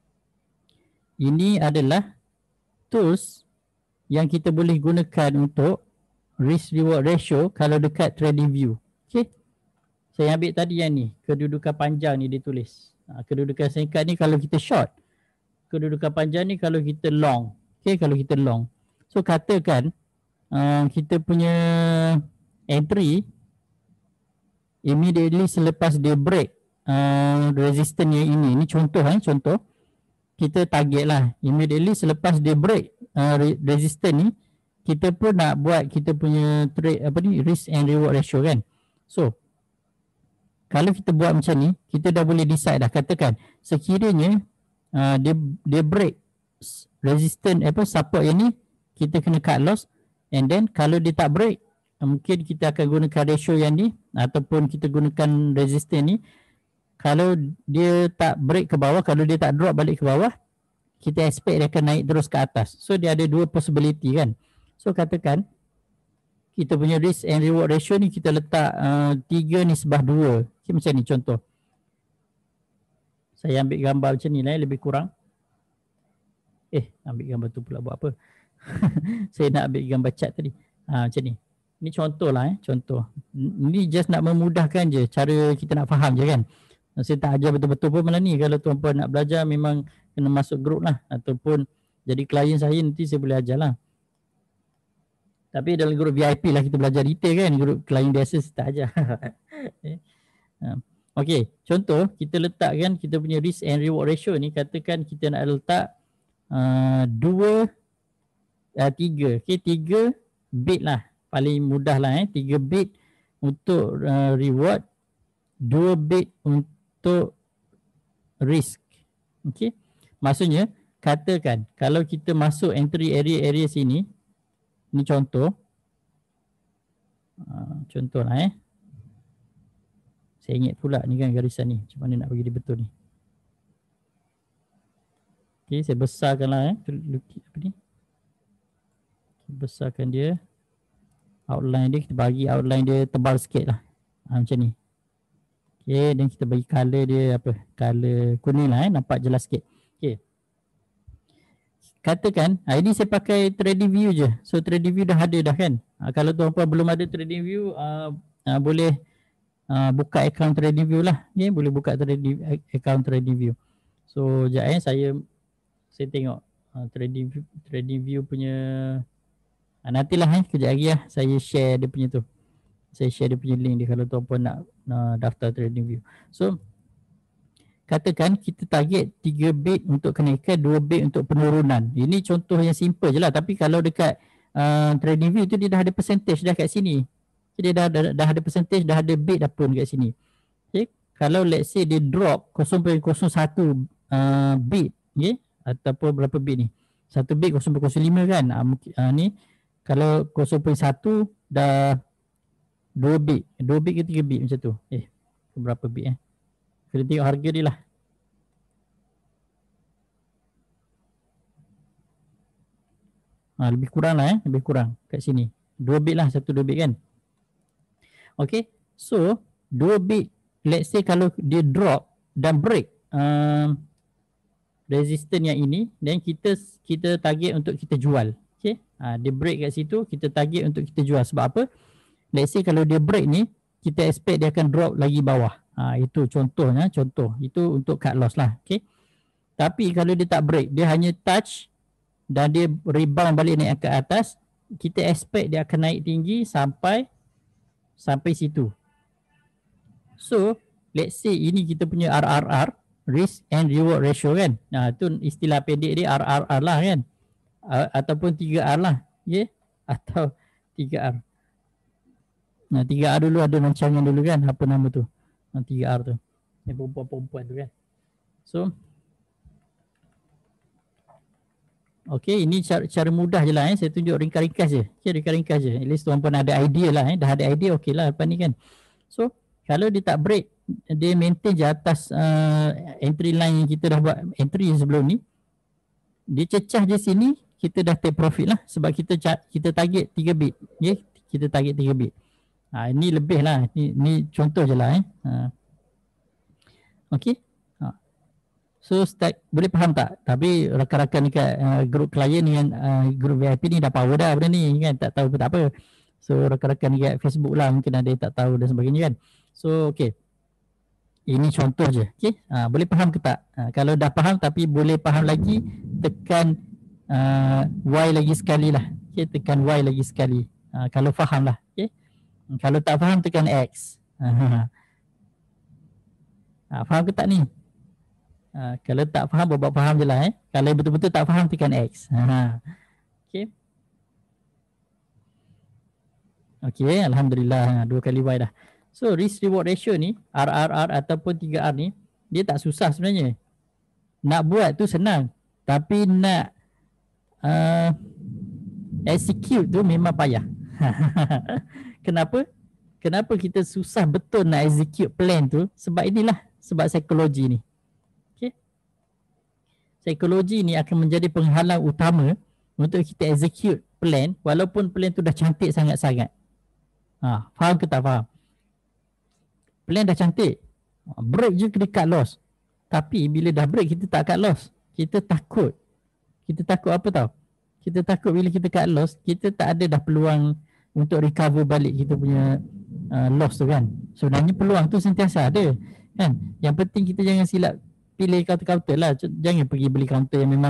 Ini adalah tools yang kita boleh gunakan untuk risk reward ratio kalau dekat trading view. Okay. Saya ambil tadi yang ni. Kedudukan panjang ni dia tulis. Kedudukan singkat ni kalau kita short. Kedudukan panjang ni kalau kita long. Okay, kalau kita long. So katakan kita punya entry immediately selepas dia break resistance yang ini contoh contoh kita target lah immediately selepas dia break resistance ni kita pun nak buat kita punya trade risk and reward ratio kan. So kalau kita buat macam ni kita dah boleh decide dah, katakan sekiranya dia break resistance support yang ni kita kena cut loss, and then kalau dia tak break mungkin kita akan gunakan ratio yang ni ataupun kita gunakan resistance ni. Kalau dia tak break ke bawah, kalau dia tak drop balik ke bawah, kita expect dia akan naik terus ke atas. So dia ada dua possibility kan. So katakan kita punya risk and reward ratio ni kita letak 3:2. Okay, macam ni contoh. Saya ambil gambar macam ni lah lebih kurang. Ambil gambar tu pula buat apa? Saya nak ambil gambar chart tadi. Macam ni. Ini contoh lah contoh. Ini just nak memudahkan je cara kita nak faham je kan. Saya tak ajar betul-betul pun malam ni. Kalau tuan-puan nak belajar memang kena masuk grup lah. Ataupun Jadi klien saya nanti saya boleh ajar lah. Tapi dalam grup VIP lah kita belajar detail kan. Grup klien biasa saya tak ajar. Okey, contoh kita letakkan kita punya risk and reward ratio ni, katakan kita nak letak 3, okey, 3 bit lah, paling mudah lah 3 bit untuk reward, 2 bit untuk risk. Okey, maksudnya katakan kalau kita masuk entry area sini, ni contoh lah saya ingat pula ni kan garisan ni, macam mana nak bagi dia betul ni. Okey, saya besarkan lah apa ni, besarkan dia, outline dia, kita bagi outline dia tebal sikit lah, macam ni. Okey, dan kita bagi color dia apa, color kuning lah nampak jelas sikit. Okey, katakan ini saya pakai TradingView je, so TradingView dah ada dah kan. Kalau tuan-puan belum ada TradingView, boleh buka account TradingView lah, okay? Boleh buka account TradingView. So sekejap saya tengok TradingView punya, nantilah kejap lagi lah saya share dia punya tu, saya share dia punya link dia kalau tuan-puan nak daftar TradingView. So katakan kita target 3 bit untuk kenaikan, 2 bit untuk penurunan. Ini contoh yang simple je lah, tapi kalau dekat TradingView tu dia dah ada percentage dah kat sini. Dia dah ada percentage, dah ada bit dah pun kat sini. Okay. Kalau let's say dia drop 0.01 bit, okay, ataupun berapa bit ni, 1 bit 0.05 kan, ni kalau 0.1 dah 2 bit ke 3 bit macam tu, berapa bit kita tengok harga dia lah. Lebih kurang lah lebih kurang kat sini 2 bit lah, 1 2 bit kan. Okay, so 2 bit, let's say kalau dia drop dan break resistance yang ini, dan kita target untuk kita jual. Okay, dia break kat situ, kita target untuk kita jual. Sebab apa? Let's say kalau dia break ni, kita expect dia akan drop lagi bawah. Itu contohnya, itu untuk cut loss lah. Okay, tapi kalau dia tak break, dia hanya touch dan dia rebound balik naik ke atas, kita expect dia akan naik tinggi sampai situ. So let's say ini kita punya RRR, risk and reward ratio kan. Tu istilah pendek dia RRR lah kan, ataupun 3R lah, okay? Atau 3R. 3R dulu ada rancangan dulu kan, apa nama tu, 3R tu, yang perempuan-perempuan tu kan. So okey, ini cara mudah je lah saya tunjuk ringkas-ringkas je. Okay, ringkas-ringkas je. At least tuan-puan ada idea lah dah ada idea okey lah lepas ni kan. So kalau dia tak break, dia maintain je atas entry line yang kita dah buat entry sebelum ni, dia cecah je sini, kita dah take profit lah, sebab kita target 3 bit. Okay? Kita target 3 bit. Ini lebih lah, ni contoh je lah okey. So start, boleh faham tak? Tapi rakan-rakan dekat grup klien dengan grup VIP ni dah power dah benda ni kan, tak tahu pun tak apa. So rakan-rakan dekat Facebook lah mungkin ada yang tak tahu dan sebagainya kan. So okey, ini contoh je. Okey, boleh faham ke tak? Kalau dah faham tapi boleh faham lagi, tekan Y lagi sekali lah. Okey, tekan Y lagi sekali. Kalau faham lah. Okey, kalau tak faham tekan X. Faham ke tak ni? Kalau tak faham, buat faham je lah Kalau betul-betul tak faham, tekan X. Okay. Okay, Alhamdulillah 2 kali Y dah. So risk reward ratio ni, RRR ataupun 3R ni, dia tak susah sebenarnya. Nak buat tu senang, tapi nak execute tu memang payah. Kenapa? Kenapa kita susah betul nak execute plan tu? Sebab inilah, sebab psikologi ni. Psikologi ni akan menjadi penghalang utama untuk kita execute plan, walaupun plan tu dah cantik sangat-sangat. Faham ke tak faham? Plan dah cantik, break je kena cut loss. Tapi bila dah break kita tak cut loss, kita takut. Kita takut apa tau? Kita takut bila kita cut loss, kita tak ada dah peluang untuk recover balik kita punya loss tu kan. Sebenarnya peluang tu sentiasa ada kan. Yang penting kita jangan silap pilih counter-counter lah. Jangan pergi beli counter yang memang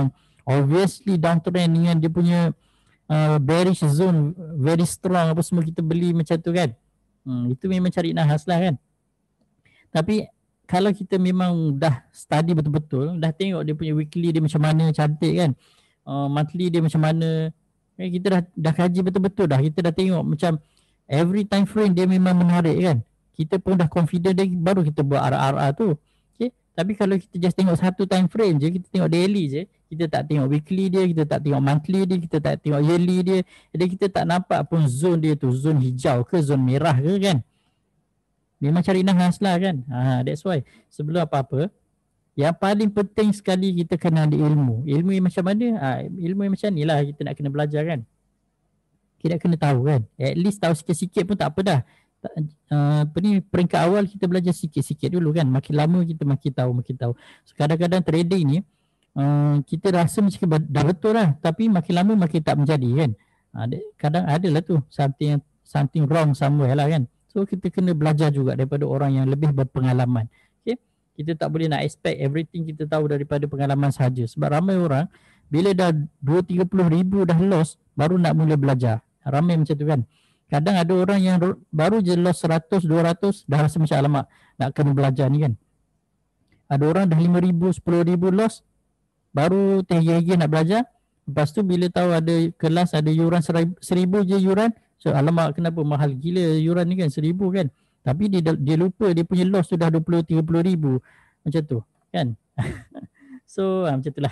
obviously downtrend dengan dia punya bearish zone very strong apa semua kita beli macam tu kan. Itu memang cari nahas lah kan. Tapi kalau kita memang dah study betul-betul, dah tengok dia punya weekly dia macam mana cantik kan, monthly dia macam mana, kita dah kaji betul-betul dah, kita dah tengok macam every time frame dia memang menarik kan, kita pun dah confident dia, baru kita buat RRR tu. Okay? Tapi kalau kita just tengok satu time frame je, kita tengok daily je, kita tak tengok weekly dia, kita tak tengok monthly dia, kita tak tengok yearly dia, jadi kita tak nampak pun zone dia tu, zone hijau ke zone merah ke kan. Memang cari nahas lah kan. That's why sebelum apa-apa, yang paling penting sekali kita kena ada ilmu. Ilmu yang macam mana? Ilmu yang macam ni lah kita nak kena belajar kan. Kita kena tahu kan. At least tahu sikit-sikit pun tak apa dah. Peringkat awal kita belajar sikit-sikit dulu kan. Makin lama kita makin tahu. So, kadang-kadang trading ni kita rasa macam dah betul lah. Tapi makin lama makin tak menjadi kan. Kadang adalah tu something wrong somewhere lah kan. So kita kena belajar juga daripada orang yang lebih berpengalaman. Okay? Kita tak boleh nak expect everything kita tahu daripada pengalaman sahaja. Sebab ramai orang bila dah 20-30 ribu dah loss baru nak mula belajar. Ramai macam tu kan. Kadang ada orang yang baru je loss 100-200 dah rasa macam alamak nak kena belajar ni kan. Ada orang dah 5 ribu, 10 ribu loss baru tergigit nak belajar. Lepas tu bila tahu ada kelas ada yuran 1,000 je yuran, so alamak kenapa mahal gila yuran ni kan 1,000 kan. Tapi dia lupa dia punya loss tu dah 20-30 ribu macam tu kan. So macam tu lah.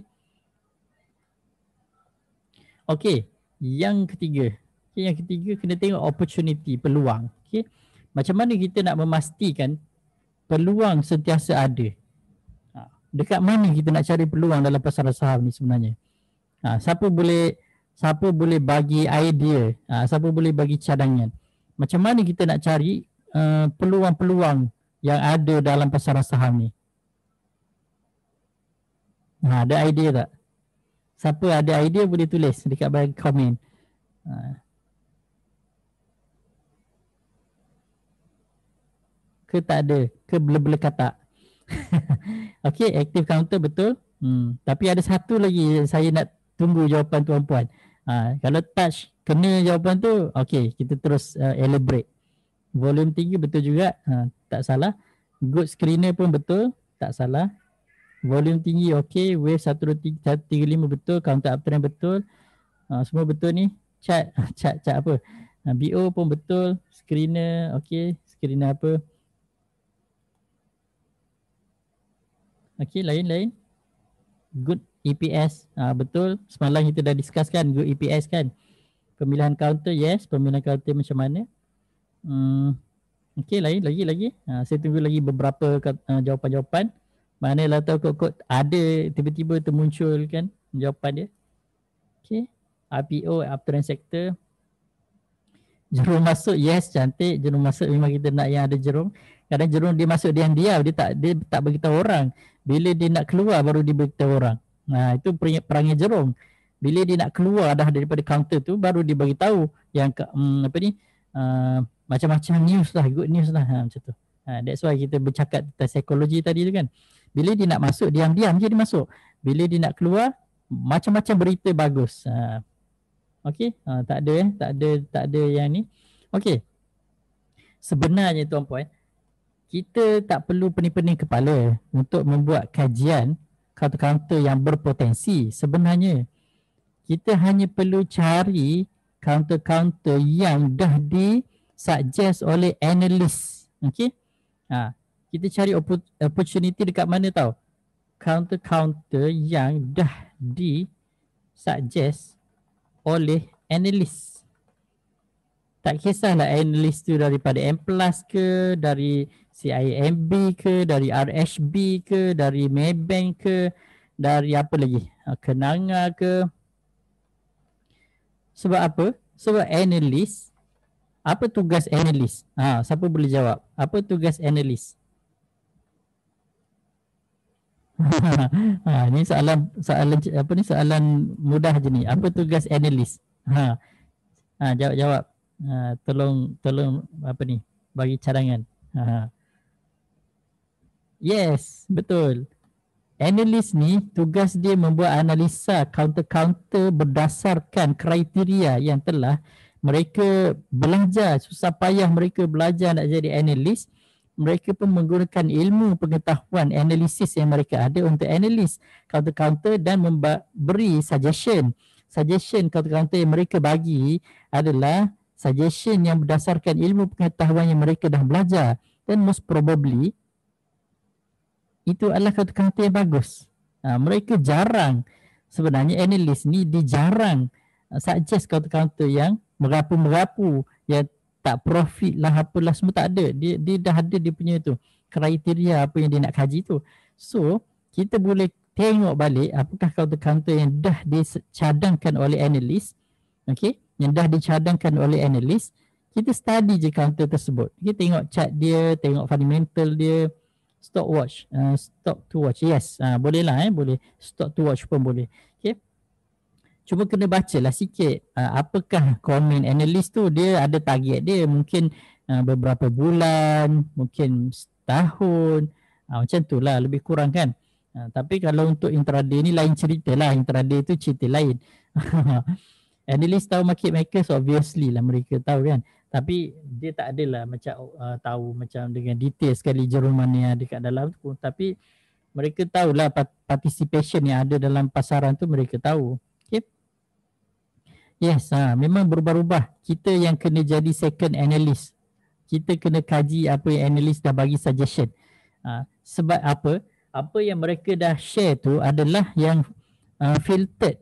Okay, yang ketiga. Yang ketiga kena tengok opportunity, peluang. Okay. Macam mana kita nak memastikan peluang sentiasa ada. Dekat mana kita nak cari peluang dalam pasaran saham ni sebenarnya. Siapa boleh bagi idea, siapa boleh bagi cadangan. Macam mana kita nak cari peluang-peluang yang ada dalam pasaran saham ni. Ada idea tak? Siapa ada idea boleh tulis dekat bahagian komen. Ke tak ada? Ke bela-bela katak? Okay, active counter betul. Tapi ada satu lagi saya nak tunggu jawapan tuan-puan. Kalau touch kena jawapan tu, okay, kita terus elaborate. Volume tinggi betul juga, tak salah. Good screener pun betul, tak salah. Volume tinggi okay, wave 135 betul, counter uptrend betul. Semua betul ni. Chart apa? BO pun betul, screener okay, screener apa? Okay, lain-lain. Good EPS, betul. Semalam kita dah discuss kan good EPS kan. Pemilihan counter, yes. Pemilihan counter macam mana. Okay, lagi. Saya tunggu lagi beberapa jawapan-jawapan. Manalah tahu kod ada tiba-tiba termuncul kan jawapan dia. Okay, IPO, uptrend sector. Jerum masuk, yes, cantik. Jerum masuk memang kita nak yang ada jerum. Kadang jerum dia masuk diam-diam, dia tak beritahu orang. Bila dia nak keluar baru dia beritahu orang. Itu perangai jerum. Bila dia nak keluar dah daripada counter tu baru dia beritahu yang macam-macam news lah, good news lah, macam tu. That's why kita bercakap tentang psikologi tadi tu kan. Bila dia nak masuk diam-diam je dia masuk. Bila dia nak keluar macam-macam berita bagus. Okey, tak ada yang ni. Okey. Sebenarnya tuan-puan, kita tak perlu pening-pening kepala untuk membuat kajian counter-counter yang berpotensi. Sebenarnya kita hanya perlu cari counter-counter yang dah disuggest oleh analis. Okey? Kita cari opportunity dekat mana tahu? Counter-counter yang dah disuggest oleh analis. Tak kisahlah analis tu daripada M+ ke, dari CIMB ke, dari RHB ke, dari Maybank ke, dari apa lagi? Kenanga ke. Sebab apa? Sebab analis. Apa tugas analis? Siapa boleh jawab? Apa tugas analis? Ni soalan apa ni, soalan mudah je ni. Apa tugas analis? Jawab. Tolong apa ni, bagi cadangan. Yes, betul. analis ni tugas dia membuat analisa counter-counter berdasarkan kriteria yang telah mereka belajar, susah payah mereka belajar nak jadi analis. Mereka pun menggunakan ilmu pengetahuan analisis yang mereka ada untuk analis counter-counter dan beri suggestion. Suggestion counter-counter yang mereka bagi adalah suggestion yang berdasarkan ilmu pengetahuan yang mereka dah belajar, dan most probably itu adalah counter-counter yang bagus. Mereka jarang, sebenarnya analis ni dijarang suggest counter-counter yang merapu-merapu, yang tak profit lah apalah, semua tak ada. Dia dah ada dia punya tu kriteria apa yang dia nak kaji tu. So kita boleh tengok balik apakah counter-counter yang dah dicadangkan oleh analis, okay, yang dah dicadangkan oleh analis. Kita study je counter tersebut. Kita tengok chart dia, tengok fundamental dia, stock watch, stock to watch, yes, boleh lah, boleh stock to watch pun boleh. Okay, cuma kena bacalah sikit apakah komen analis tu, dia ada target dia, mungkin beberapa bulan, mungkin setahun, macam tu lah lebih kurang kan. Tapi kalau untuk intraday ni lain cerita lah, intraday tu cerita lain. Analis tahu market makers, obviously lah mereka tahu kan, tapi dia tak adalah macam tahu macam dengan detail sekali jerun mana yang ada kat dalam tu, tapi mereka tahulah participation yang ada dalam pasaran tu, mereka tahu. Okay. Yes, memang berubah-ubah. Kita yang kena jadi second analyst. Kita kena kaji apa yang analyst dah bagi suggestion. Sebab apa? Apa yang mereka dah share tu adalah yang filtered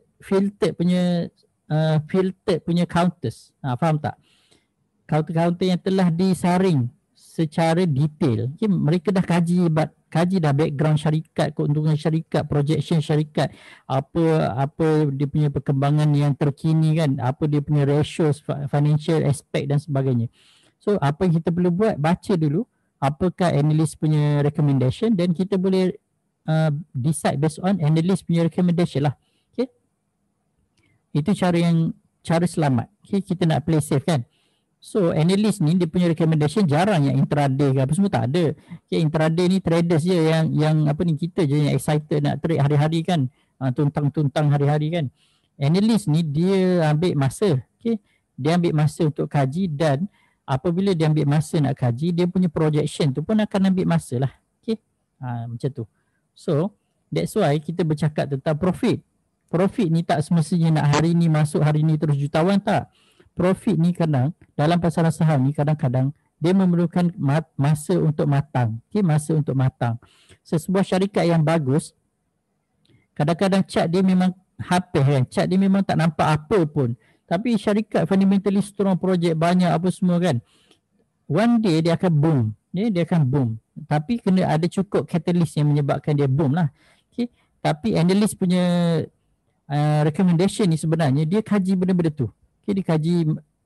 punya counters. Faham tak? Counter-counter yang telah disaring secara detail. Okay, mereka dah kaji dah background syarikat, keuntungan syarikat, projection syarikat, apa dia punya perkembangan yang terkini kan, apa dia punya ratios, financial aspect dan sebagainya. So apa yang kita perlu buat, baca dulu apakah analyst punya recommendation, dan kita boleh decide based on analyst punya recommendation lah. Okay, itu cara selamat. Okay, kita nak play safe kan. So analyst ni dia punya recommendation jarang yang intraday ke apa semua, tak ada. Okay, intraday ni traders je yang apa ni, kita je yang excited nak trade hari-hari kan, tuntang-tuntang hari-hari kan. Analyst ni dia ambil masa, okay, dia ambil masa untuk kaji, dan apabila dia ambil masa nak kaji, dia punya projection tu pun akan ambil masa lah. Okay, macam tu. So that's why kita bercakap tentang profit. Profit ni tak semestinya nak hari ni masuk, hari ni terus jutawan, tak. Profit ni kadang dalam pasaran saham ni kadang-kadang dia memerlukan masa untuk matang. Okay, masa untuk matang. Sebuah syarikat yang bagus, kadang-kadang chart dia memang hapis kan, chart dia memang tak nampak apa pun, tapi syarikat fundamentally strong, projek banyak apa semua kan, one day dia akan boom. Dia akan boom. Tapi kena ada cukup catalyst yang menyebabkan dia boom lah. Okay, tapi analyst punya recommendation ni sebenarnya dia kaji benda-benda tu. Okay, dia kaji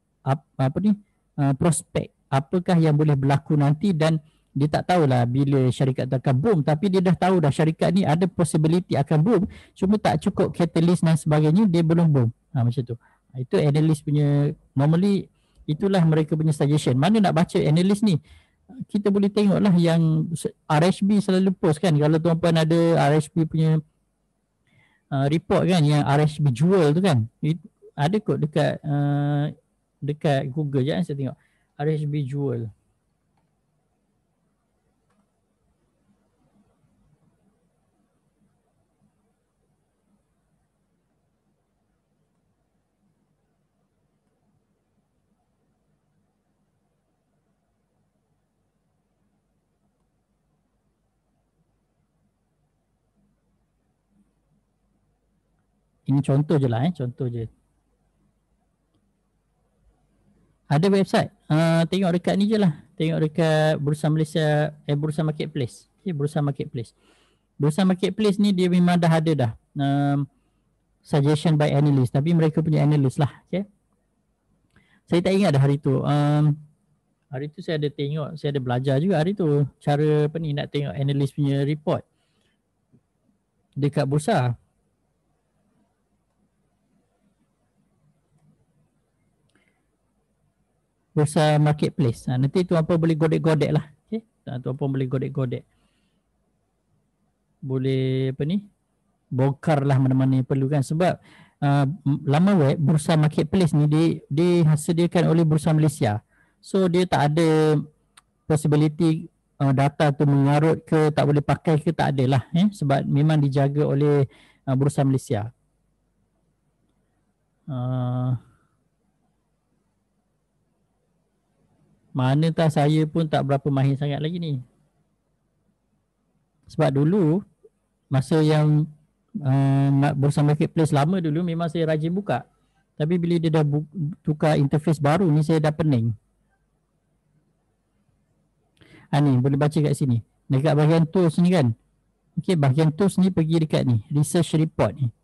prospek, apakah yang boleh berlaku nanti, dan dia tak tahulah bila syarikat akan boom, tapi dia dah tahu dah syarikat ni ada possibility akan boom, cuma tak cukup catalyst dan sebagainya, dia belum boom. Macam tu. Itu analyst punya, normally itulah mereka punya suggestion. Mana nak baca analyst ni? Kita boleh tengoklah yang RHB selalu post kan, kalau tuan-puan ada RHB punya report kan, yang RHB jual tu kan, ada kot dekat Google je kan, saya tengok RHB jual. Ini contoh je lah, contoh je. Ada website, tengok dekat ni je lah. Tengok dekat Bursa Malaysia, Bursa Marketplace. Okay, Bursa Marketplace. Bursa Marketplace ni dia memang dah ada dah suggestion by analyst, tapi mereka punya analyst lah. Okay, saya tak ingat dah hari tu. Hari tu saya ada tengok, saya ada belajar juga hari tu cara apa ni nak tengok analyst punya report dekat bursa. Bursa Marketplace. Nanti tuan-puan boleh godek-godek lah. Okay, tuan-puan boleh godek-godek. boleh apa ni, bongkar lah mana-mana yang perlu kan. Sebab laman web, bursa marketplace ni disediakan oleh Bursa Malaysia. So dia tak ada possibility data tu mengarut ke, tak boleh pakai ke, tak ada lah. Sebab memang dijaga oleh Bursa Malaysia. Mana tahu, saya pun tak berapa mahir sangat lagi ni. Sebab dulu masa yang Bursa Marketplace lama dulu memang saya rajin buka. Tapi bila dia dah tukar interface baru ni, saya dah pening. Ni boleh baca kat sini. Dekat bahagian tools ni kan. Okey, bahagian tools ni pergi dekat ni, research report ni.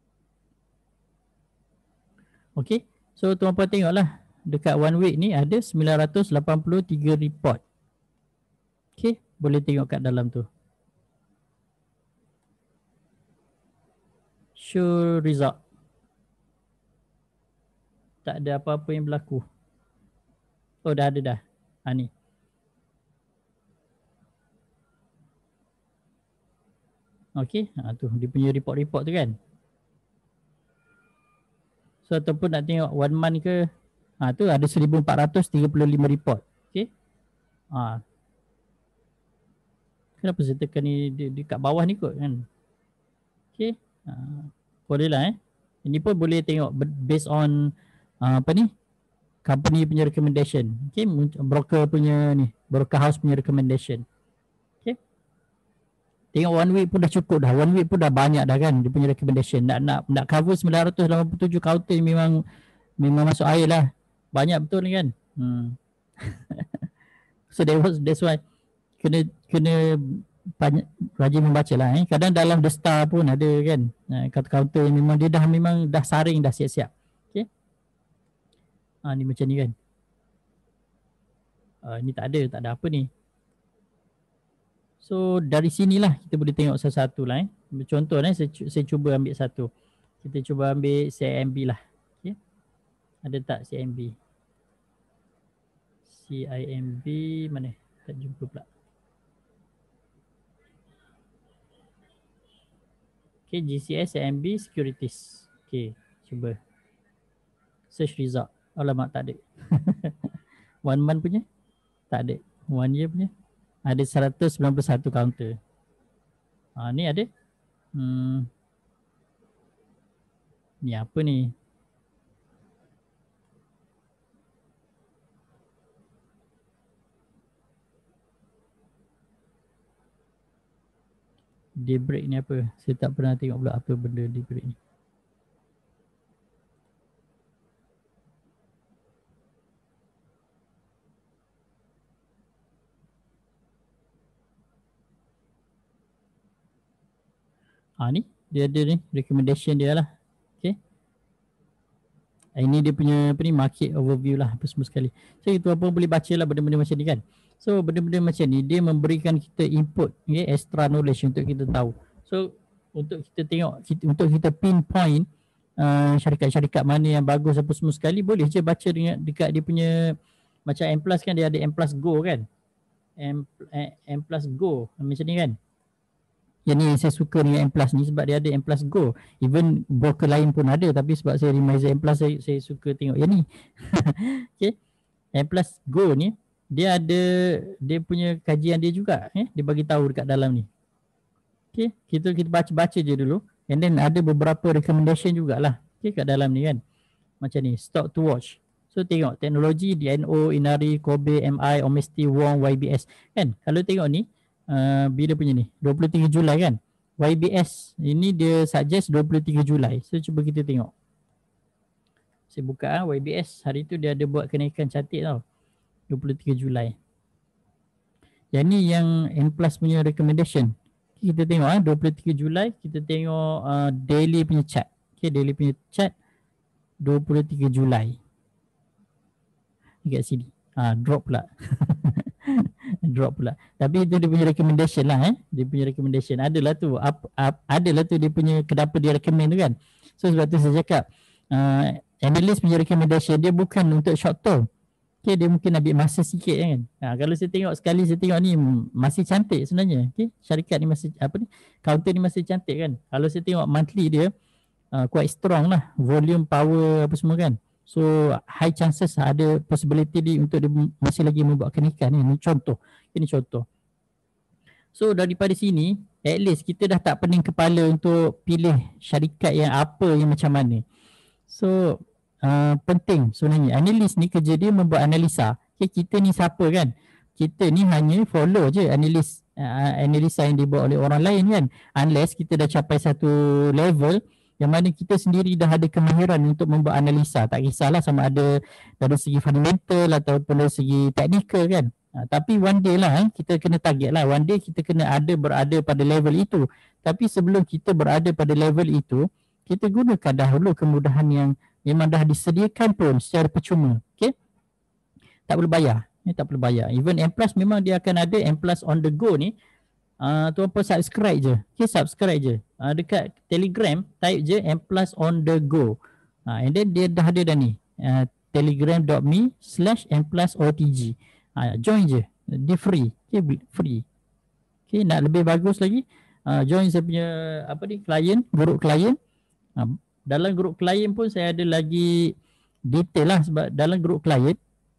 Okey, so tuan-puan tengoklah. Dekat one week ni ada 983 report. Okey, boleh tengok kat dalam tu. Show result. Tak ada apa-apa yang berlaku. Oh, dah ada dah. Ni. Okey, tu dia punya report-report tu kan. So ataupun nak tengok one month ke, tu ada 1435 report. Okey. Kenapa saya tekan ni dekat bawah ni kot kan. Okey. Boleh lah Ini pun boleh tengok based on apa ni, company punya recommendation. Okey, broker punya ni, broker house punya recommendation. Okey. Tengok one week pun dah cukup dah. One week pun dah banyak dah kan dia punya recommendation. Nak cover 987 counter memang masuk air lah. Banyak betul ni kan. So that's why kena banyak rajin membaca lah. Kadang dalam The Star pun ada kan counter yang memang dia memang dah saring, dah siap-siap. Okay. Ni macam ni kan. Ni tak ada apa ni. So dari sinilah kita boleh tengok satu-satu lah. Contoh saya cuba ambil satu. Kita cuba ambil CIMB lah. Okay. Ada tak CIMB? CIMB mana? Tak jumpa pula. Okay, GCS CIMB Securities. Okay, cuba. Search result. Alamak, tak ada. One month punya? Tak ada. One year punya? Ada 191 counter. Ni ada. Ni apa ni? Day break ni apa? Saya tak pernah tengok pula apa benda day break ni. Ni dia ada ni recommendation dia lah. Okay. Ini dia punya apa ni, market overview lah apa semua sekali. So itu apa boleh baca lah benda-benda macam ni kan. So benda-benda macam ni dia memberikan kita input, okay, extra knowledge untuk kita tahu. So untuk kita tengok, untuk kita pinpoint syarikat-syarikat mana yang bagus apa semua sekali, boleh je baca dekat dia punya, macam M Plus kan dia ada M Plus Go kan. M Plus Go macam ni kan. Yang ni saya suka dengan M Plus ni sebab dia ada M Plus Go. Even broker lain pun ada, tapi sebab saya reminder M Plus, saya suka tengok yang ni. Okay. M Plus Go ni dia ada dia punya kajian dia juga, dia bagi tahu dekat dalam ni. Okay, kita baca je dulu, and then ada beberapa recommendation jugalah, okay, kat dalam ni kan. Macam ni, stock to watch. So tengok teknologi, DNO, Inari, Kobe, MI, Omesti, Wong, YBS kan. Kalau tengok ni bila punya ni 23 Julai kan. YBS ini dia suggest 23 Julai. So cuba kita tengok. Saya buka YBS hari tu dia ada buat kenaikan cantik tau. 23 Julai. Yang ni yang N Plus punya recommendation. Kita tengok 23 Julai kita tengok daily punya chart. Okay, daily punya chart 23 Julai. Dekat sini. Drop pula. Drop pula. Tapi itu dia punya recommendation lah. Dia punya recommendation. Adalah tu. Adalah tu dia punya kenapa dia recommend tu kan. So sebab tu saya cakap analyst punya recommendation dia bukan untuk short term. Okay, dia mungkin ambil masa sikit kan. Kalau saya tengok sekali, saya tengok ni masih cantik sebenarnya. Okay, syarikat ni masih counter ni masih cantik kan. Kalau saya tengok monthly dia quite strong lah, volume, power apa semua kan. So high chances ada possibility dia untuk dia masih lagi membuat kenaikan ni. Ini contoh. So daripada sini, at least kita dah tak pening kepala untuk pilih syarikat yang apa, yang macam mana. So penting sebenarnya. Analis ni kerja dia membuat analisa. Okay, kita ni siapa kan? Kita ni hanya follow je analisa yang dibuat oleh orang lain kan. Unless kita dah capai satu level yang mana kita sendiri dah ada kemahiran untuk membuat analisa. Tak kisahlah sama ada dari segi fundamental ataupun dari segi teknikal kan. Tapi one day lah kita kena target lah. One day kita kena berada pada level itu. Tapi sebelum kita berada pada level itu, kita gunakan dahulu kemudahan yang memang dah disediakan pun secara percuma. Okay? Tak perlu bayar. Tak perlu bayar. Even M Plus memang dia akan ada M Plus on the go ni. Tuan pun subscribe je. Okay, subscribe je. Dekat Telegram, type je M Plus on the go. And then dia dah ada dah ni. telegram.me/mplusotg. Join je. Dia free. Okay, free. Okay, nak lebih bagus lagi, join saya punya grup klien. Dalam grup klien pun saya ada lagi detail lah, sebab dalam grup klien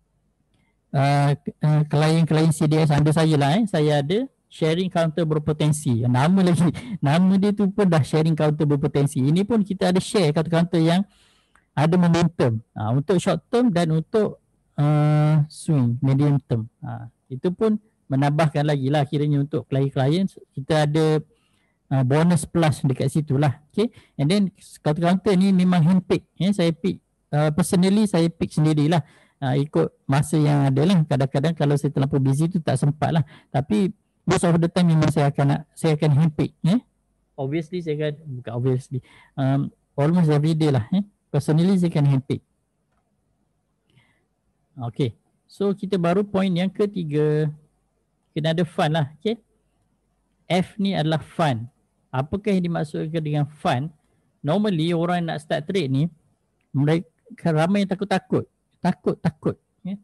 klien CDS under saya lah, saya ada sharing counter berpotensi. Nama dia tu pun dah sharing counter berpotensi. Ini pun kita ada share counter-counter yang ada momentum untuk short term dan untuk swing medium term. Itu pun menambahkan lagi lah kiranya untuk klien-klien kita ada bonus plus dekat situ lah. Okay. And then counter-counter ni memang handpick. Saya pick personally, saya pick sendirilah. Ikut masa yang ada lah. Kadang-kadang kalau saya terlalu busy tu tak sempat lah. Tapi most of the time memang saya akan handpick. Obviously saya akan, bukan obviously, almost every day lah. Personally saya akan handpick. Okay. So kita baru point yang ketiga. Kena ada fun lah. Okay. F ni adalah fun. Apakah yang dimaksudkan dengan fun? Normally orang yang nak start trade ni, mereka ramai yang takut-takut. Takut-takut.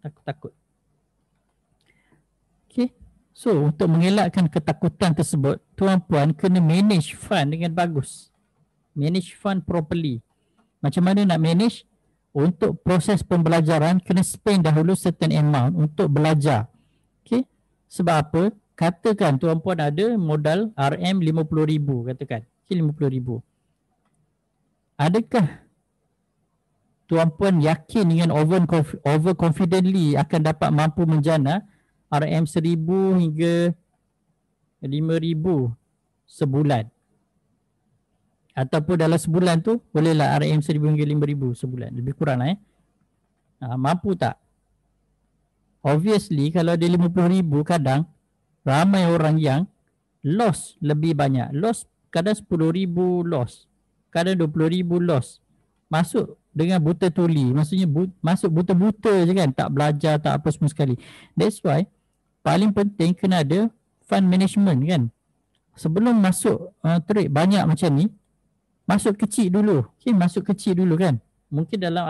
Okay. So untuk mengelakkan ketakutan tersebut, tuan-puan kena manage fun dengan bagus. Manage fun properly. Macam mana nak manage? Untuk proses pembelajaran, kena spend dahulu certain amount untuk belajar. Okay. Sebab apa? Katakan tuan-puan ada modal RM50,000 katakan. Okay, RM50,000. Adakah tuan-puan yakin dengan overconfidently akan dapat mampu menjana RM1,000 hingga RM5,000 sebulan? Ataupun dalam sebulan tu bolehlah RM1,000 hingga RM5,000 sebulan. Lebih kurang lah mampu tak? Obviously kalau ada RM50,000 kadang ramai orang yang loss lebih banyak. Loss kadang RM10,000 loss. Kadang RM20,000 loss. Masuk dengan buta tuli. Maksudnya masuk buta-buta je kan. Tak belajar, tak apa semua sekali. That's why paling penting kena ada fund management kan. Sebelum masuk trade banyak macam ni, masuk kecil dulu. Okay, masuk kecil dulu kan. Mungkin dalam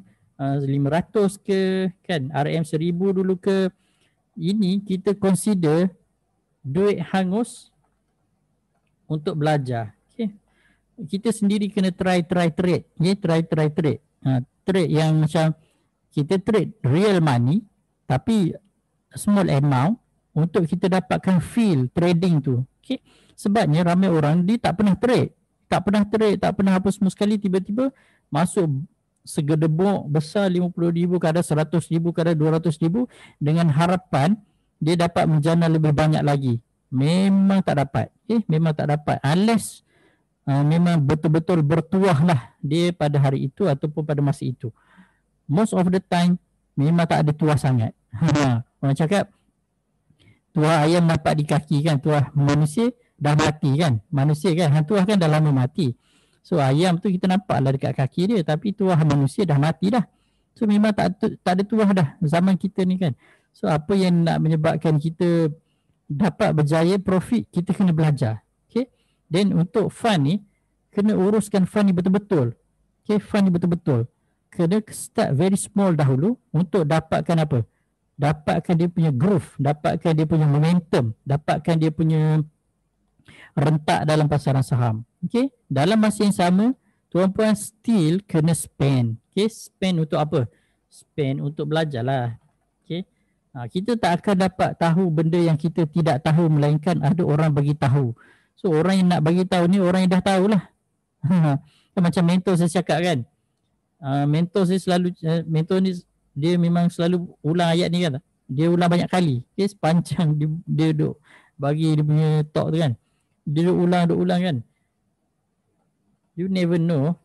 RM500 ke kan. RM1,000 dulu ke. Ini kita consider duit hangus untuk belajar. Okay. Kita sendiri kena try trade. Okay, try trade. Trade yang macam kita trade real money tapi small amount untuk kita dapatkan feel trading tu. Okay. Sebabnya ramai orang dia tak pernah trade, tak pernah apa semua sekali, tiba-tiba masuk segedebok besar RM50,000, kadang RM100,000, kadang RM200,000 dengan harapan dia dapat menjana lebih banyak lagi. Memang tak dapat. Memang tak dapat. Unless memang betul-betul bertuah lah dia pada hari itu ataupun pada masa itu. Most of the time memang tak ada tuah sangat. Orang cakap tuah ayam dapat di kaki kan. Tuah manusia dah mati kan. Manusia kan, tuah kan dah lama mati. So ayam tu kita nampak lah dekat kaki dia. Tapi tuah manusia dah mati dah. So memang tak ada tuah dah zaman kita ni kan. So apa yang nak menyebabkan kita dapat berjaya profit, kita kena belajar. Okay. Dan untuk fund ni, kena uruskan fund ni betul-betul. Okay, fund ni betul-betul. kena start very small dahulu untuk dapatkan apa? Dapatkan dia punya groove, dapatkan dia punya momentum, dapatkan dia punya rentak dalam pasaran saham. Okay, dalam masa yang sama, tuan-puan still kena spend. Okay, spend untuk apa? Spend untuk belajar lah. Okay, kita tak akan dapat tahu benda yang kita tidak tahu melainkan ada orang bagi tahu. So orang yang nak bagi tahu ni orang yang dah tahulah. Macam mentor saya cakap kan. Mentor saya selalu, mentor ni dia memang selalu ulang ayat ni kan. Dia ulang banyak kali. Okay, sepanjang dia duk bagi dia punya talk tu kan. Dia duk ulang kan. You never know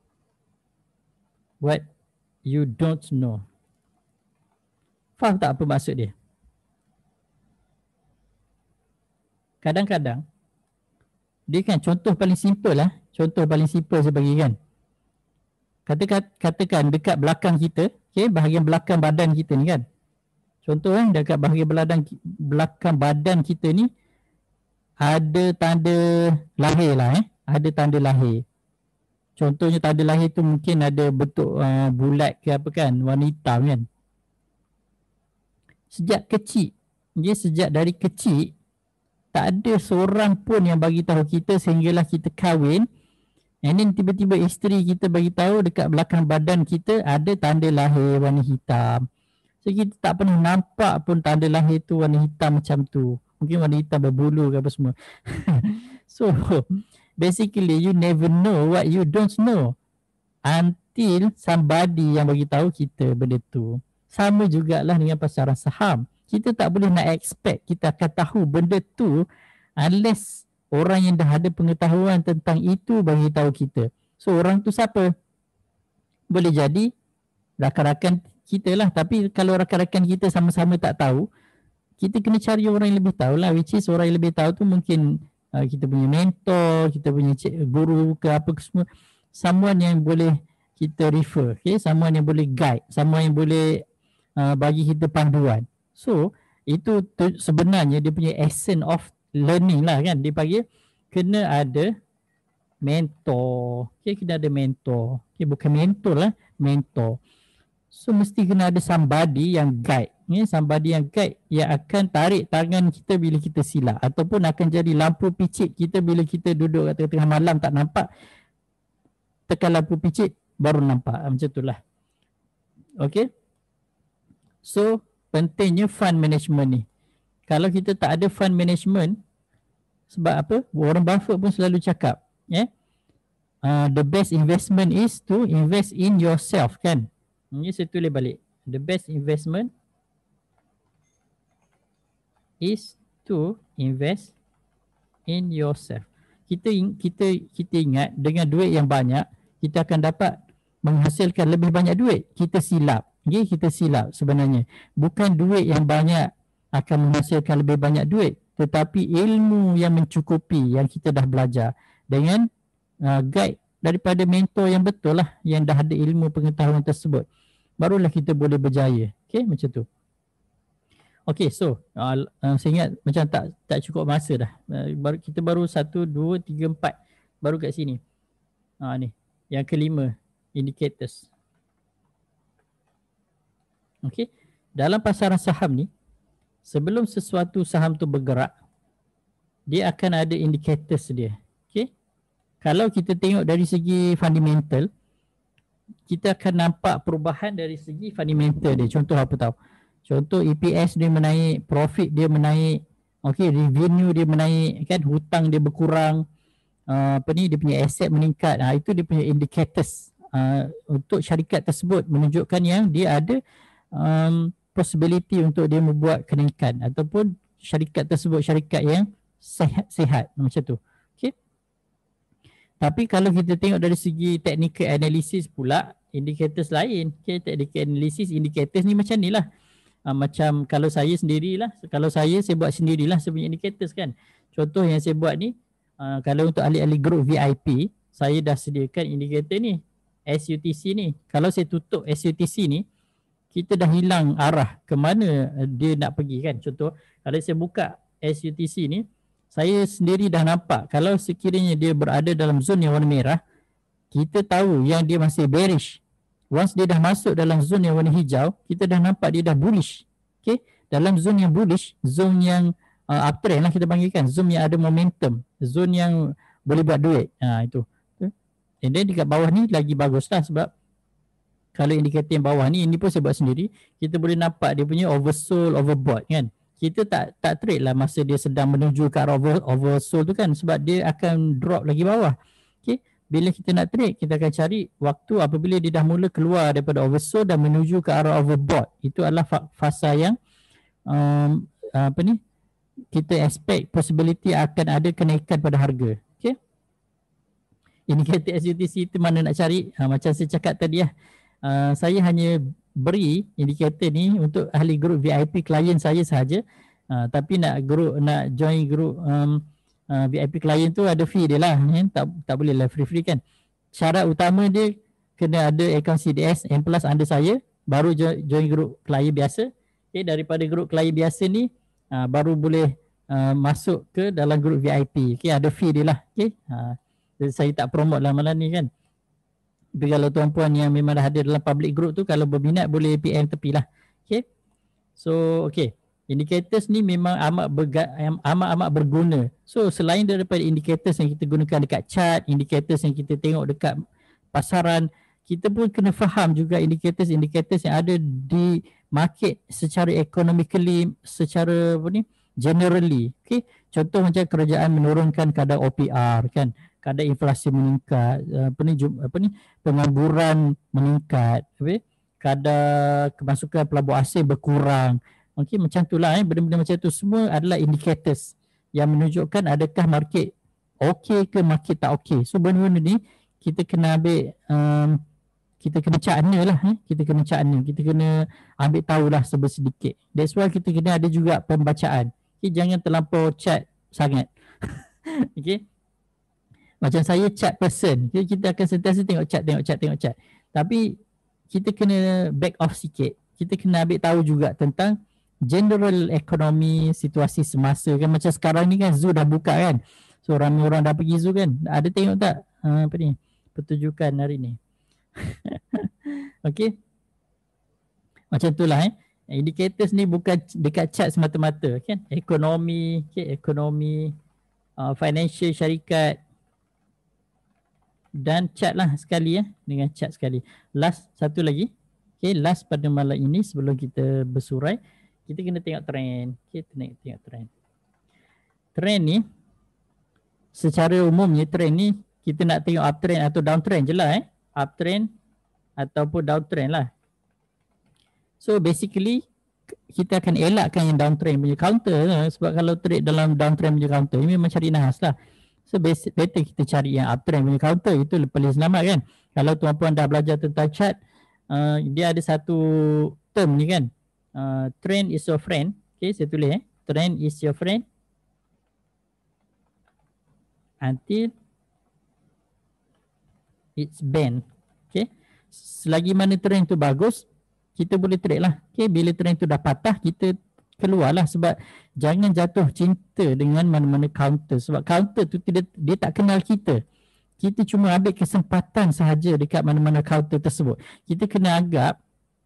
what you don't know. Faham tak apa maksud dia? Kadang-kadang dia kan contoh paling simple lah. Contoh paling simple saya bagi kan. Katakan dekat belakang kita, okay, bahagian belakang badan kita ni kan. Contoh kan dekat bahagian belakang badan kita ni ada tanda lahir lah ada tanda lahir. Contohnya tanda lahir tu mungkin ada bentuk bulat ke apa kan, warna hitam kan. Sejak dari kecil tak ada seorang pun yang bagi tahu kita sehinggalah kita kahwin. And then tiba-tiba isteri kita bagi tahu dekat belakang badan kita ada tanda lahir warna hitam. So kita tak pernah nampak pun tanda lahir tu warna hitam macam tu. Mungkin warna hitam berbulu ke apa semua. So basically you never know what you don't know until somebody yang bagi tahu kita benda tu. Sama jugalah dengan pasaran saham. Kita tak boleh nak expect kita akan tahu benda tu unless orang yang dah ada pengetahuan tentang itu bagi tahu kita. So orang tu siapa? Boleh jadi rakan-rakan kita lah. Tapi kalau rakan-rakan kita sama-sama tak tahu, kita kena cari orang yang lebih tahu lah. Which is orang yang lebih tahu tu mungkin kita punya mentor, kita punya guru ke apa ke semua. Someone yang boleh kita refer, okay? Someone yang boleh guide, someone yang boleh bagi kita panduan. So itu sebenarnya dia punya essence of learning lah kan. Dia panggil kena ada mentor. Okay, kena ada mentor. Okay, bukan mentor lah, mentor. So mesti kena ada somebody yang guide. Somebody yang guide yang akan tarik tangan kita bila kita silap. Ataupun akan jadi lampu picit kita bila kita duduk kat tengah malam tak nampak. Tekan lampu picit baru nampak. Macam itulah. Okay. So pentingnya fund management ni. Kalau kita tak ada fund management, sebab apa? Warren Buffett pun selalu cakap, the best investment is to invest in yourself kan. Ini saya tulis balik. The best investment is to invest in yourself. Kita ingat dengan duit yang banyak, kita akan dapat menghasilkan lebih banyak duit. Kita silap. Okay, kita silap sebenarnya. Bukan duit yang banyak akan menghasilkan lebih banyak duit, tetapi ilmu yang mencukupi yang kita dah belajar dengan guide daripada mentor yang betul lah, yang dah ada ilmu pengetahuan tersebut, barulah kita boleh berjaya. Okay, macam tu. Okay, so saya ingat macam tak cukup masa dah. Kita baru 1, 2, 3, 4 baru kat sini. Ni yang kelima, indicators. Okay, dalam pasaran saham ni, sebelum sesuatu saham tu bergerak, dia akan ada indicators dia. Okay, kalau kita tengok dari segi fundamental, kita akan nampak perubahan dari segi fundamental dia. Contoh apa tahu? Contoh EPS dia menaik, profit dia menaik, okay, revenue dia menaik kan, hutang dia berkurang, dia punya aset meningkat. Itu dia punya indicators untuk syarikat tersebut, menunjukkan yang dia ada possibility untuk dia membuat kenaikan, ataupun syarikat tersebut syarikat yang sihat macam tu. Okay. Tapi kalau kita tengok dari segi technical analysis pula, indicators lain. Okay, technical analysis indicators ni macam ni lah. Macam kalau saya sendirilah, saya buat sendirilah saya punya indicators kan. Contoh yang saya buat ni, kalau untuk ahli-ahli group VIP, saya dah sediakan indikator ni, SUTC ni. Kalau saya tutup SUTC ni, kita dah hilang arah ke mana dia nak pergi kan. Contoh, kalau saya buka SUTC ni, saya sendiri dah nampak kalau sekiranya dia berada dalam zon yang warna merah, kita tahu yang dia masih bearish. Once dia dah masuk dalam zone yang warna hijau, kita dah nampak dia dah bullish. Okay, dalam zone yang bullish, zone yang uptrend lah kita panggilkan, zone yang ada momentum, zone yang boleh buat duit. Itu. And then dekat bawah ni lagi bagus lah, sebab kalau indikator yang bawah ni, ini pun saya buat sendiri, kita boleh nampak dia punya oversold, overbought kan. Kita tak trade lah masa dia sedang menuju ke arah oversold tu kan, sebab dia akan drop lagi bawah. Okay, bila kita nak trade, kita akan cari waktu apabila dia dah mula keluar daripada oversold dan menuju ke arah overbought. Itu adalah fasa yang kita expect possibility akan ada kenaikan pada harga. Okay, indikator SUTC itu mana nak cari? Macam saya cakap tadi lah, saya hanya beri indikator ni untuk ahli grup VIP klien saya sahaja. Tapi nak join grup VIP klien tu ada fee dia lah, tak boleh lah free kan. Syarat utama dia kena ada akaun CDS M+ under saya, baru join grup klien biasa. Okay, daripada grup klien biasa ni baru boleh masuk ke dalam grup VIP. Okay, ada fee dia lah. Okay, saya tak promote lah malam ni kan. Tapi kalau tuan-puan yang memang dah ada dalam public group tu, kalau berminat boleh PM tepi lah. Okay, so okay, indicators ni memang amat berguna. So selain daripada indicators yang kita gunakan dekat chart, indicators yang kita tengok dekat pasaran, kita pun kena faham juga indicators yang ada di market secara economically, secara generally. Okay, contoh macam kerajaan menurunkan kadar OPR kan, kadar inflasi meningkat, pengangguran meningkat, kadar kemasukan pelabur asing berkurang. Okey, macam itulah benda-benda macam tu semua adalah indicators yang menunjukkan adakah market okey ke market tak okey. So benda-benda ni kita kena ambil kita kena cakna lah, kita kena cakna, kita kena ambil tahulah sedikit. That's why kita kena ada juga pembacaan. Okay, jangan terlampau chat sangat. Okay, macam saya chat person, kita akan sentiasa tengok chat. Tapi kita kena back off sikit. Kita kena ambil tahu juga tentang general ekonomi, situasi semasa kan. Macam sekarang ni kan zoo dah buka kan. So ramai orang dah pergi zoo kan. Ada tengok tak pertunjukan hari ni? Okay, macam itulah indicators ni bukan dekat chart semata-mata kan. Ekonomi, ekonomi, financial syarikat dan chart lah sekali dengan chart sekali. Last satu lagi. Okay, last pada malam ini sebelum kita bersurai, kita kena tengok trend. Okay, tengok trend. Trend ni secara umumnya trend ni kita nak tengok uptrend atau downtrend je lah uptrend ataupun downtrend lah. So basically kita akan elakkan yang downtrend punya counter lah, sebab kalau trade dalam downtrend punya counter ini memang cari nahas lah. So better kita cari yang uptrend punya counter, itu paling selamat kan. Kalau tuan-puan dah belajar tentang chart, dia ada satu term ni kan, trend is your friend. Okay, saya tulis trend is your friend until it's bend. Okay, selagi mana trend tu bagus, kita boleh trade lah. Okay, bila trend tu dah patah, kita keluarlah, sebab jangan jatuh cinta dengan mana-mana counter, sebab counter tu dia tak kenal kita. Kita cuma ambil kesempatan sahaja dekat mana-mana counter tersebut. Kita kena anggap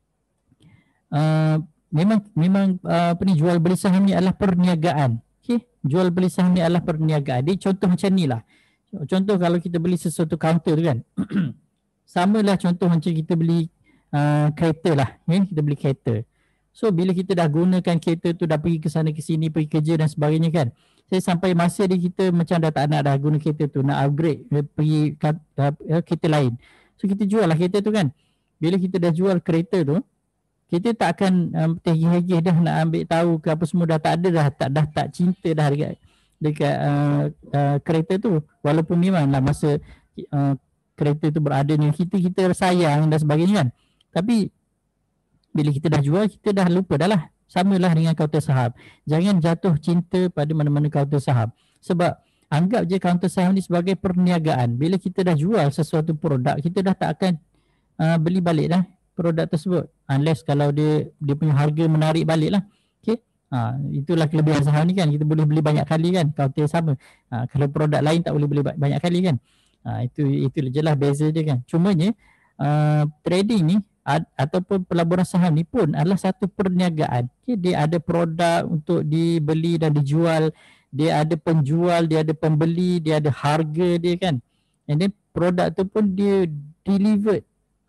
memang jual beli saham ni adalah perniagaan. Okay, jual beli saham ni adalah perniagaan. Dia contoh macam ni lah. Contoh kalau kita beli sesuatu counter tu kan, samalah contoh macam kita beli kereta lah, kita beli kereta. So bila kita dah gunakan kereta tu, dah pergi ke sana ke sini, pergi kerja dan sebagainya kan, saya sampai masa dia kita macam dah tak nak dah guna kereta tu, nak upgrade pergi kereta lain. So kita jual lah kereta tu kan. Bila kita dah jual kereta tu, kita tak akan tergigih-gigih dah nak ambil tahu ke apa semua, dah tak ada dah tak cinta dah dekat kereta tu. Walaupun memanglah masa kereta tu berada dengan kita sayang dan sebagainya kan. Tapi bila kita dah jual, kita dah lupa dah lah. Samalah dengan kaunter saham. Jangan jatuh cinta pada mana-mana kaunter saham. Sebab anggap je kaunter saham ni sebagai perniagaan. Bila kita dah jual sesuatu produk, kita dah tak akan beli balik dah produk tersebut. Unless kalau dia punya harga menarik balik lah. Okay? Itulah kelebihan saham ni kan. Kita boleh beli banyak kali kan, kaunter sama. Kalau produk lain tak boleh beli banyak kali kan. Itu je lah beza dia kan. Cumanya trading ni ataupun pelaburan saham ni pun adalah satu perniagaan. Okay, dia ada produk untuk dibeli dan dijual, dia ada penjual, dia ada pembeli, dia ada harga dia kan. And then produk tu pun dia delivered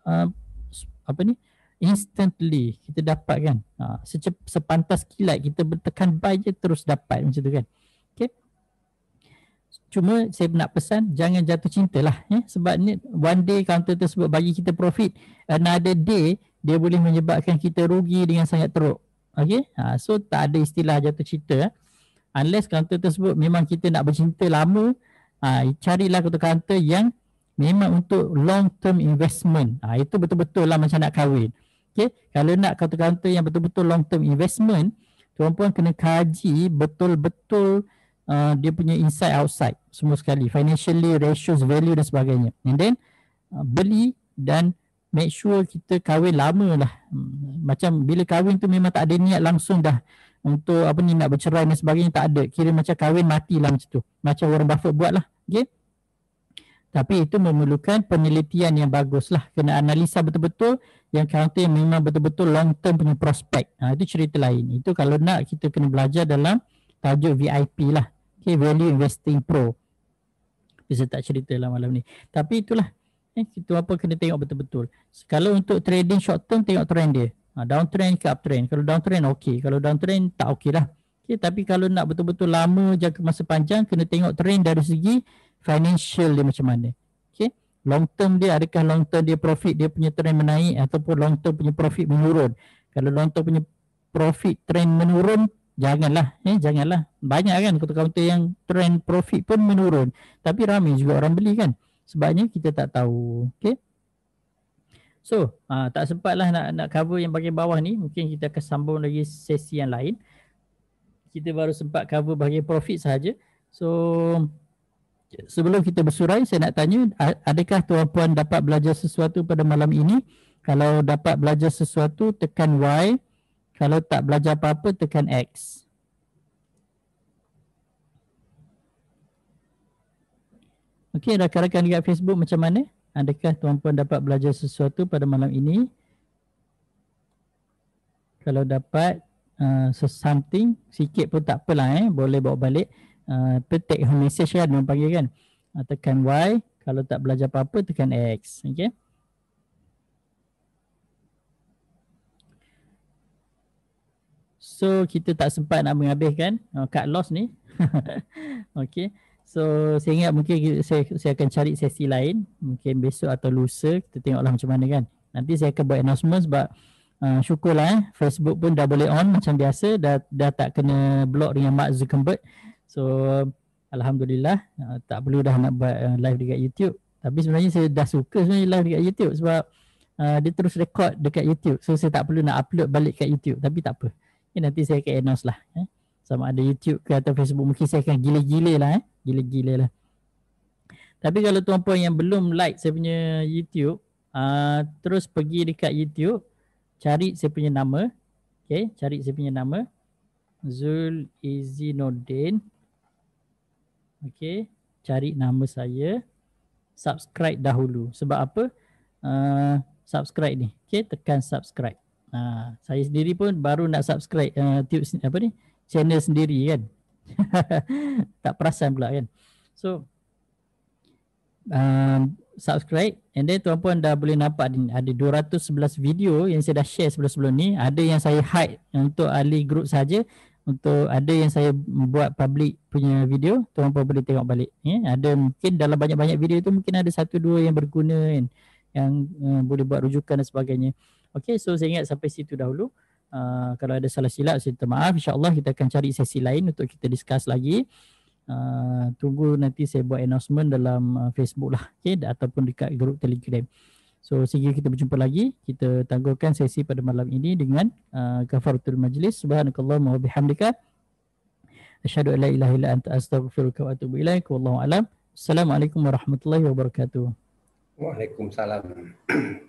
instantly kita dapat kan. Sepantas kilat kita tekan buy je terus dapat macam tu kan. Okay. Cuma saya nak pesan jangan jatuh cinta lah sebab ni one day counter tersebut bagi kita profit, another day dia boleh menyebabkan kita rugi dengan sangat teruk. Okay, so tak ada istilah jatuh cinta. Unless counter tersebut memang kita nak bercinta lama, carilah counter yang memang untuk long term investment. Itu betul-betul lah macam nak kahwin. Okay, kalau nak counter yang betul-betul long term investment, tuan-puan kena kaji betul-betul dia punya inside outside semua sekali, financially, ratios, value dan sebagainya. And then beli dan make sure kita kahwin lama lah. Macam bila kahwin tu memang tak ada niat langsung dah untuk nak bercerai dan sebagainya, tak ada. Kira macam kahwin mati lah macam tu. Macam Warren Buffett buat lah. Okay? Tapi itu memerlukan penelitian yang bagus lah. Kena analisa betul-betul yang counter yang memang betul-betul long term punya prospek. Itu cerita lain. Itu kalau nak kita kena belajar dalam tajuk VIP lah. Okay, Value Investing Pro. Bisa tak cerita lah malam ni. Tapi itulah. Kita apa kena tengok betul-betul. Kalau untuk trading short term, tengok trend dia. Downtrend ke uptrend. Kalau downtrend okey. Kalau downtrend tak okey lah. Okay, tapi kalau nak betul-betul lama, jangka masa panjang, kena tengok trend dari segi financial dia macam mana. Okay. Long term dia, adakah long term dia profit dia punya trend menaik ataupun long term punya profit menurun. Kalau long term punya profit trend menurun, janganlah. Janganlah. Banyak kan counter yang trend profit pun menurun. Tapi ramai juga orang beli kan. Sebabnya kita tak tahu. Okay. So, tak sempat lah nak cover yang bahagian bawah ni. Mungkin kita akan sambung lagi sesi yang lain. Kita baru sempat cover bahagian profit sahaja. So, sebelum kita bersurai, saya nak tanya, adakah tuan-puan dapat belajar sesuatu pada malam ini? Kalau dapat belajar sesuatu, tekan Y. Kalau tak belajar apa-apa, tekan X. Okey, rakan-rakan dekat Facebook macam mana? Adakah tuan-puan dapat belajar sesuatu pada malam ini? Kalau dapat something, sikit pun tak apalah boleh bawa balik. Take home message kan, orang panggil kan. Tekan Y. Kalau tak belajar apa-apa, tekan X. Okay. So, kita tak sempat nak menghabiskan cut loss ni. Okay. So, saya ingat mungkin saya akan cari sesi lain. Mungkin besok atau lusa. Kita tengoklah macam mana kan. Nanti saya akan buat announcement sebab syukurlah Facebook pun dah boleh on macam biasa. Dah tak kena block dengan Mark Zuckerberg. So, Alhamdulillah. Tak perlu dah nak buat live dekat YouTube. Tapi sebenarnya saya dah suka sebenarnya live dekat YouTube sebab dia terus record dekat YouTube. So, saya tak perlu nak upload balik kat YouTube. Tapi tak apa. Nanti saya akan announce lah. Sama ada YouTube ke atau Facebook, mungkin saya akan gila-gila lah. Gila-gila lah. Tapi kalau tuan-puan yang belum like saya punya YouTube, terus pergi dekat YouTube, cari saya punya nama. Okay, cari saya punya nama. Zul Izzinuddin. Okay, cari nama saya. Subscribe dahulu. Sebab apa? Subscribe ni. Okay, tekan subscribe. Saya sendiri pun baru nak subscribe channel sendiri kan. Tak perasan pula kan. So subscribe, and then tuan-puan dah boleh nampak ada 211 video yang saya dah share sebelum-sebelum ni. Ada yang saya hide untuk ahli group saja, untuk ada yang saya buat public punya video, tuan-puan boleh tengok balik. Ada mungkin dalam banyak-banyak video tu mungkin ada 1-2 yang berguna kan, yang boleh buat rujukan dan sebagainya. Okay, so saya ingat sampai situ dahulu. Kalau ada salah silap saya minta maaf. InsyaAllah kita akan cari sesi lain untuk kita discuss lagi. Tunggu nanti saya buat announcement dalam Facebook lah, okay, ataupun dekat grup Telegram. So sehingga kita berjumpa lagi, kita tangguhkan sesi pada malam ini dengan kafaratul majlis. Subhanakallahumma wa bihamdika asyhadu an la ilaha illa anta astaghfiruka wa atubu ilaik. Wallahu a'lam. Assalamualaikum warahmatullahi wabarakatuh. Waalaikumsalam.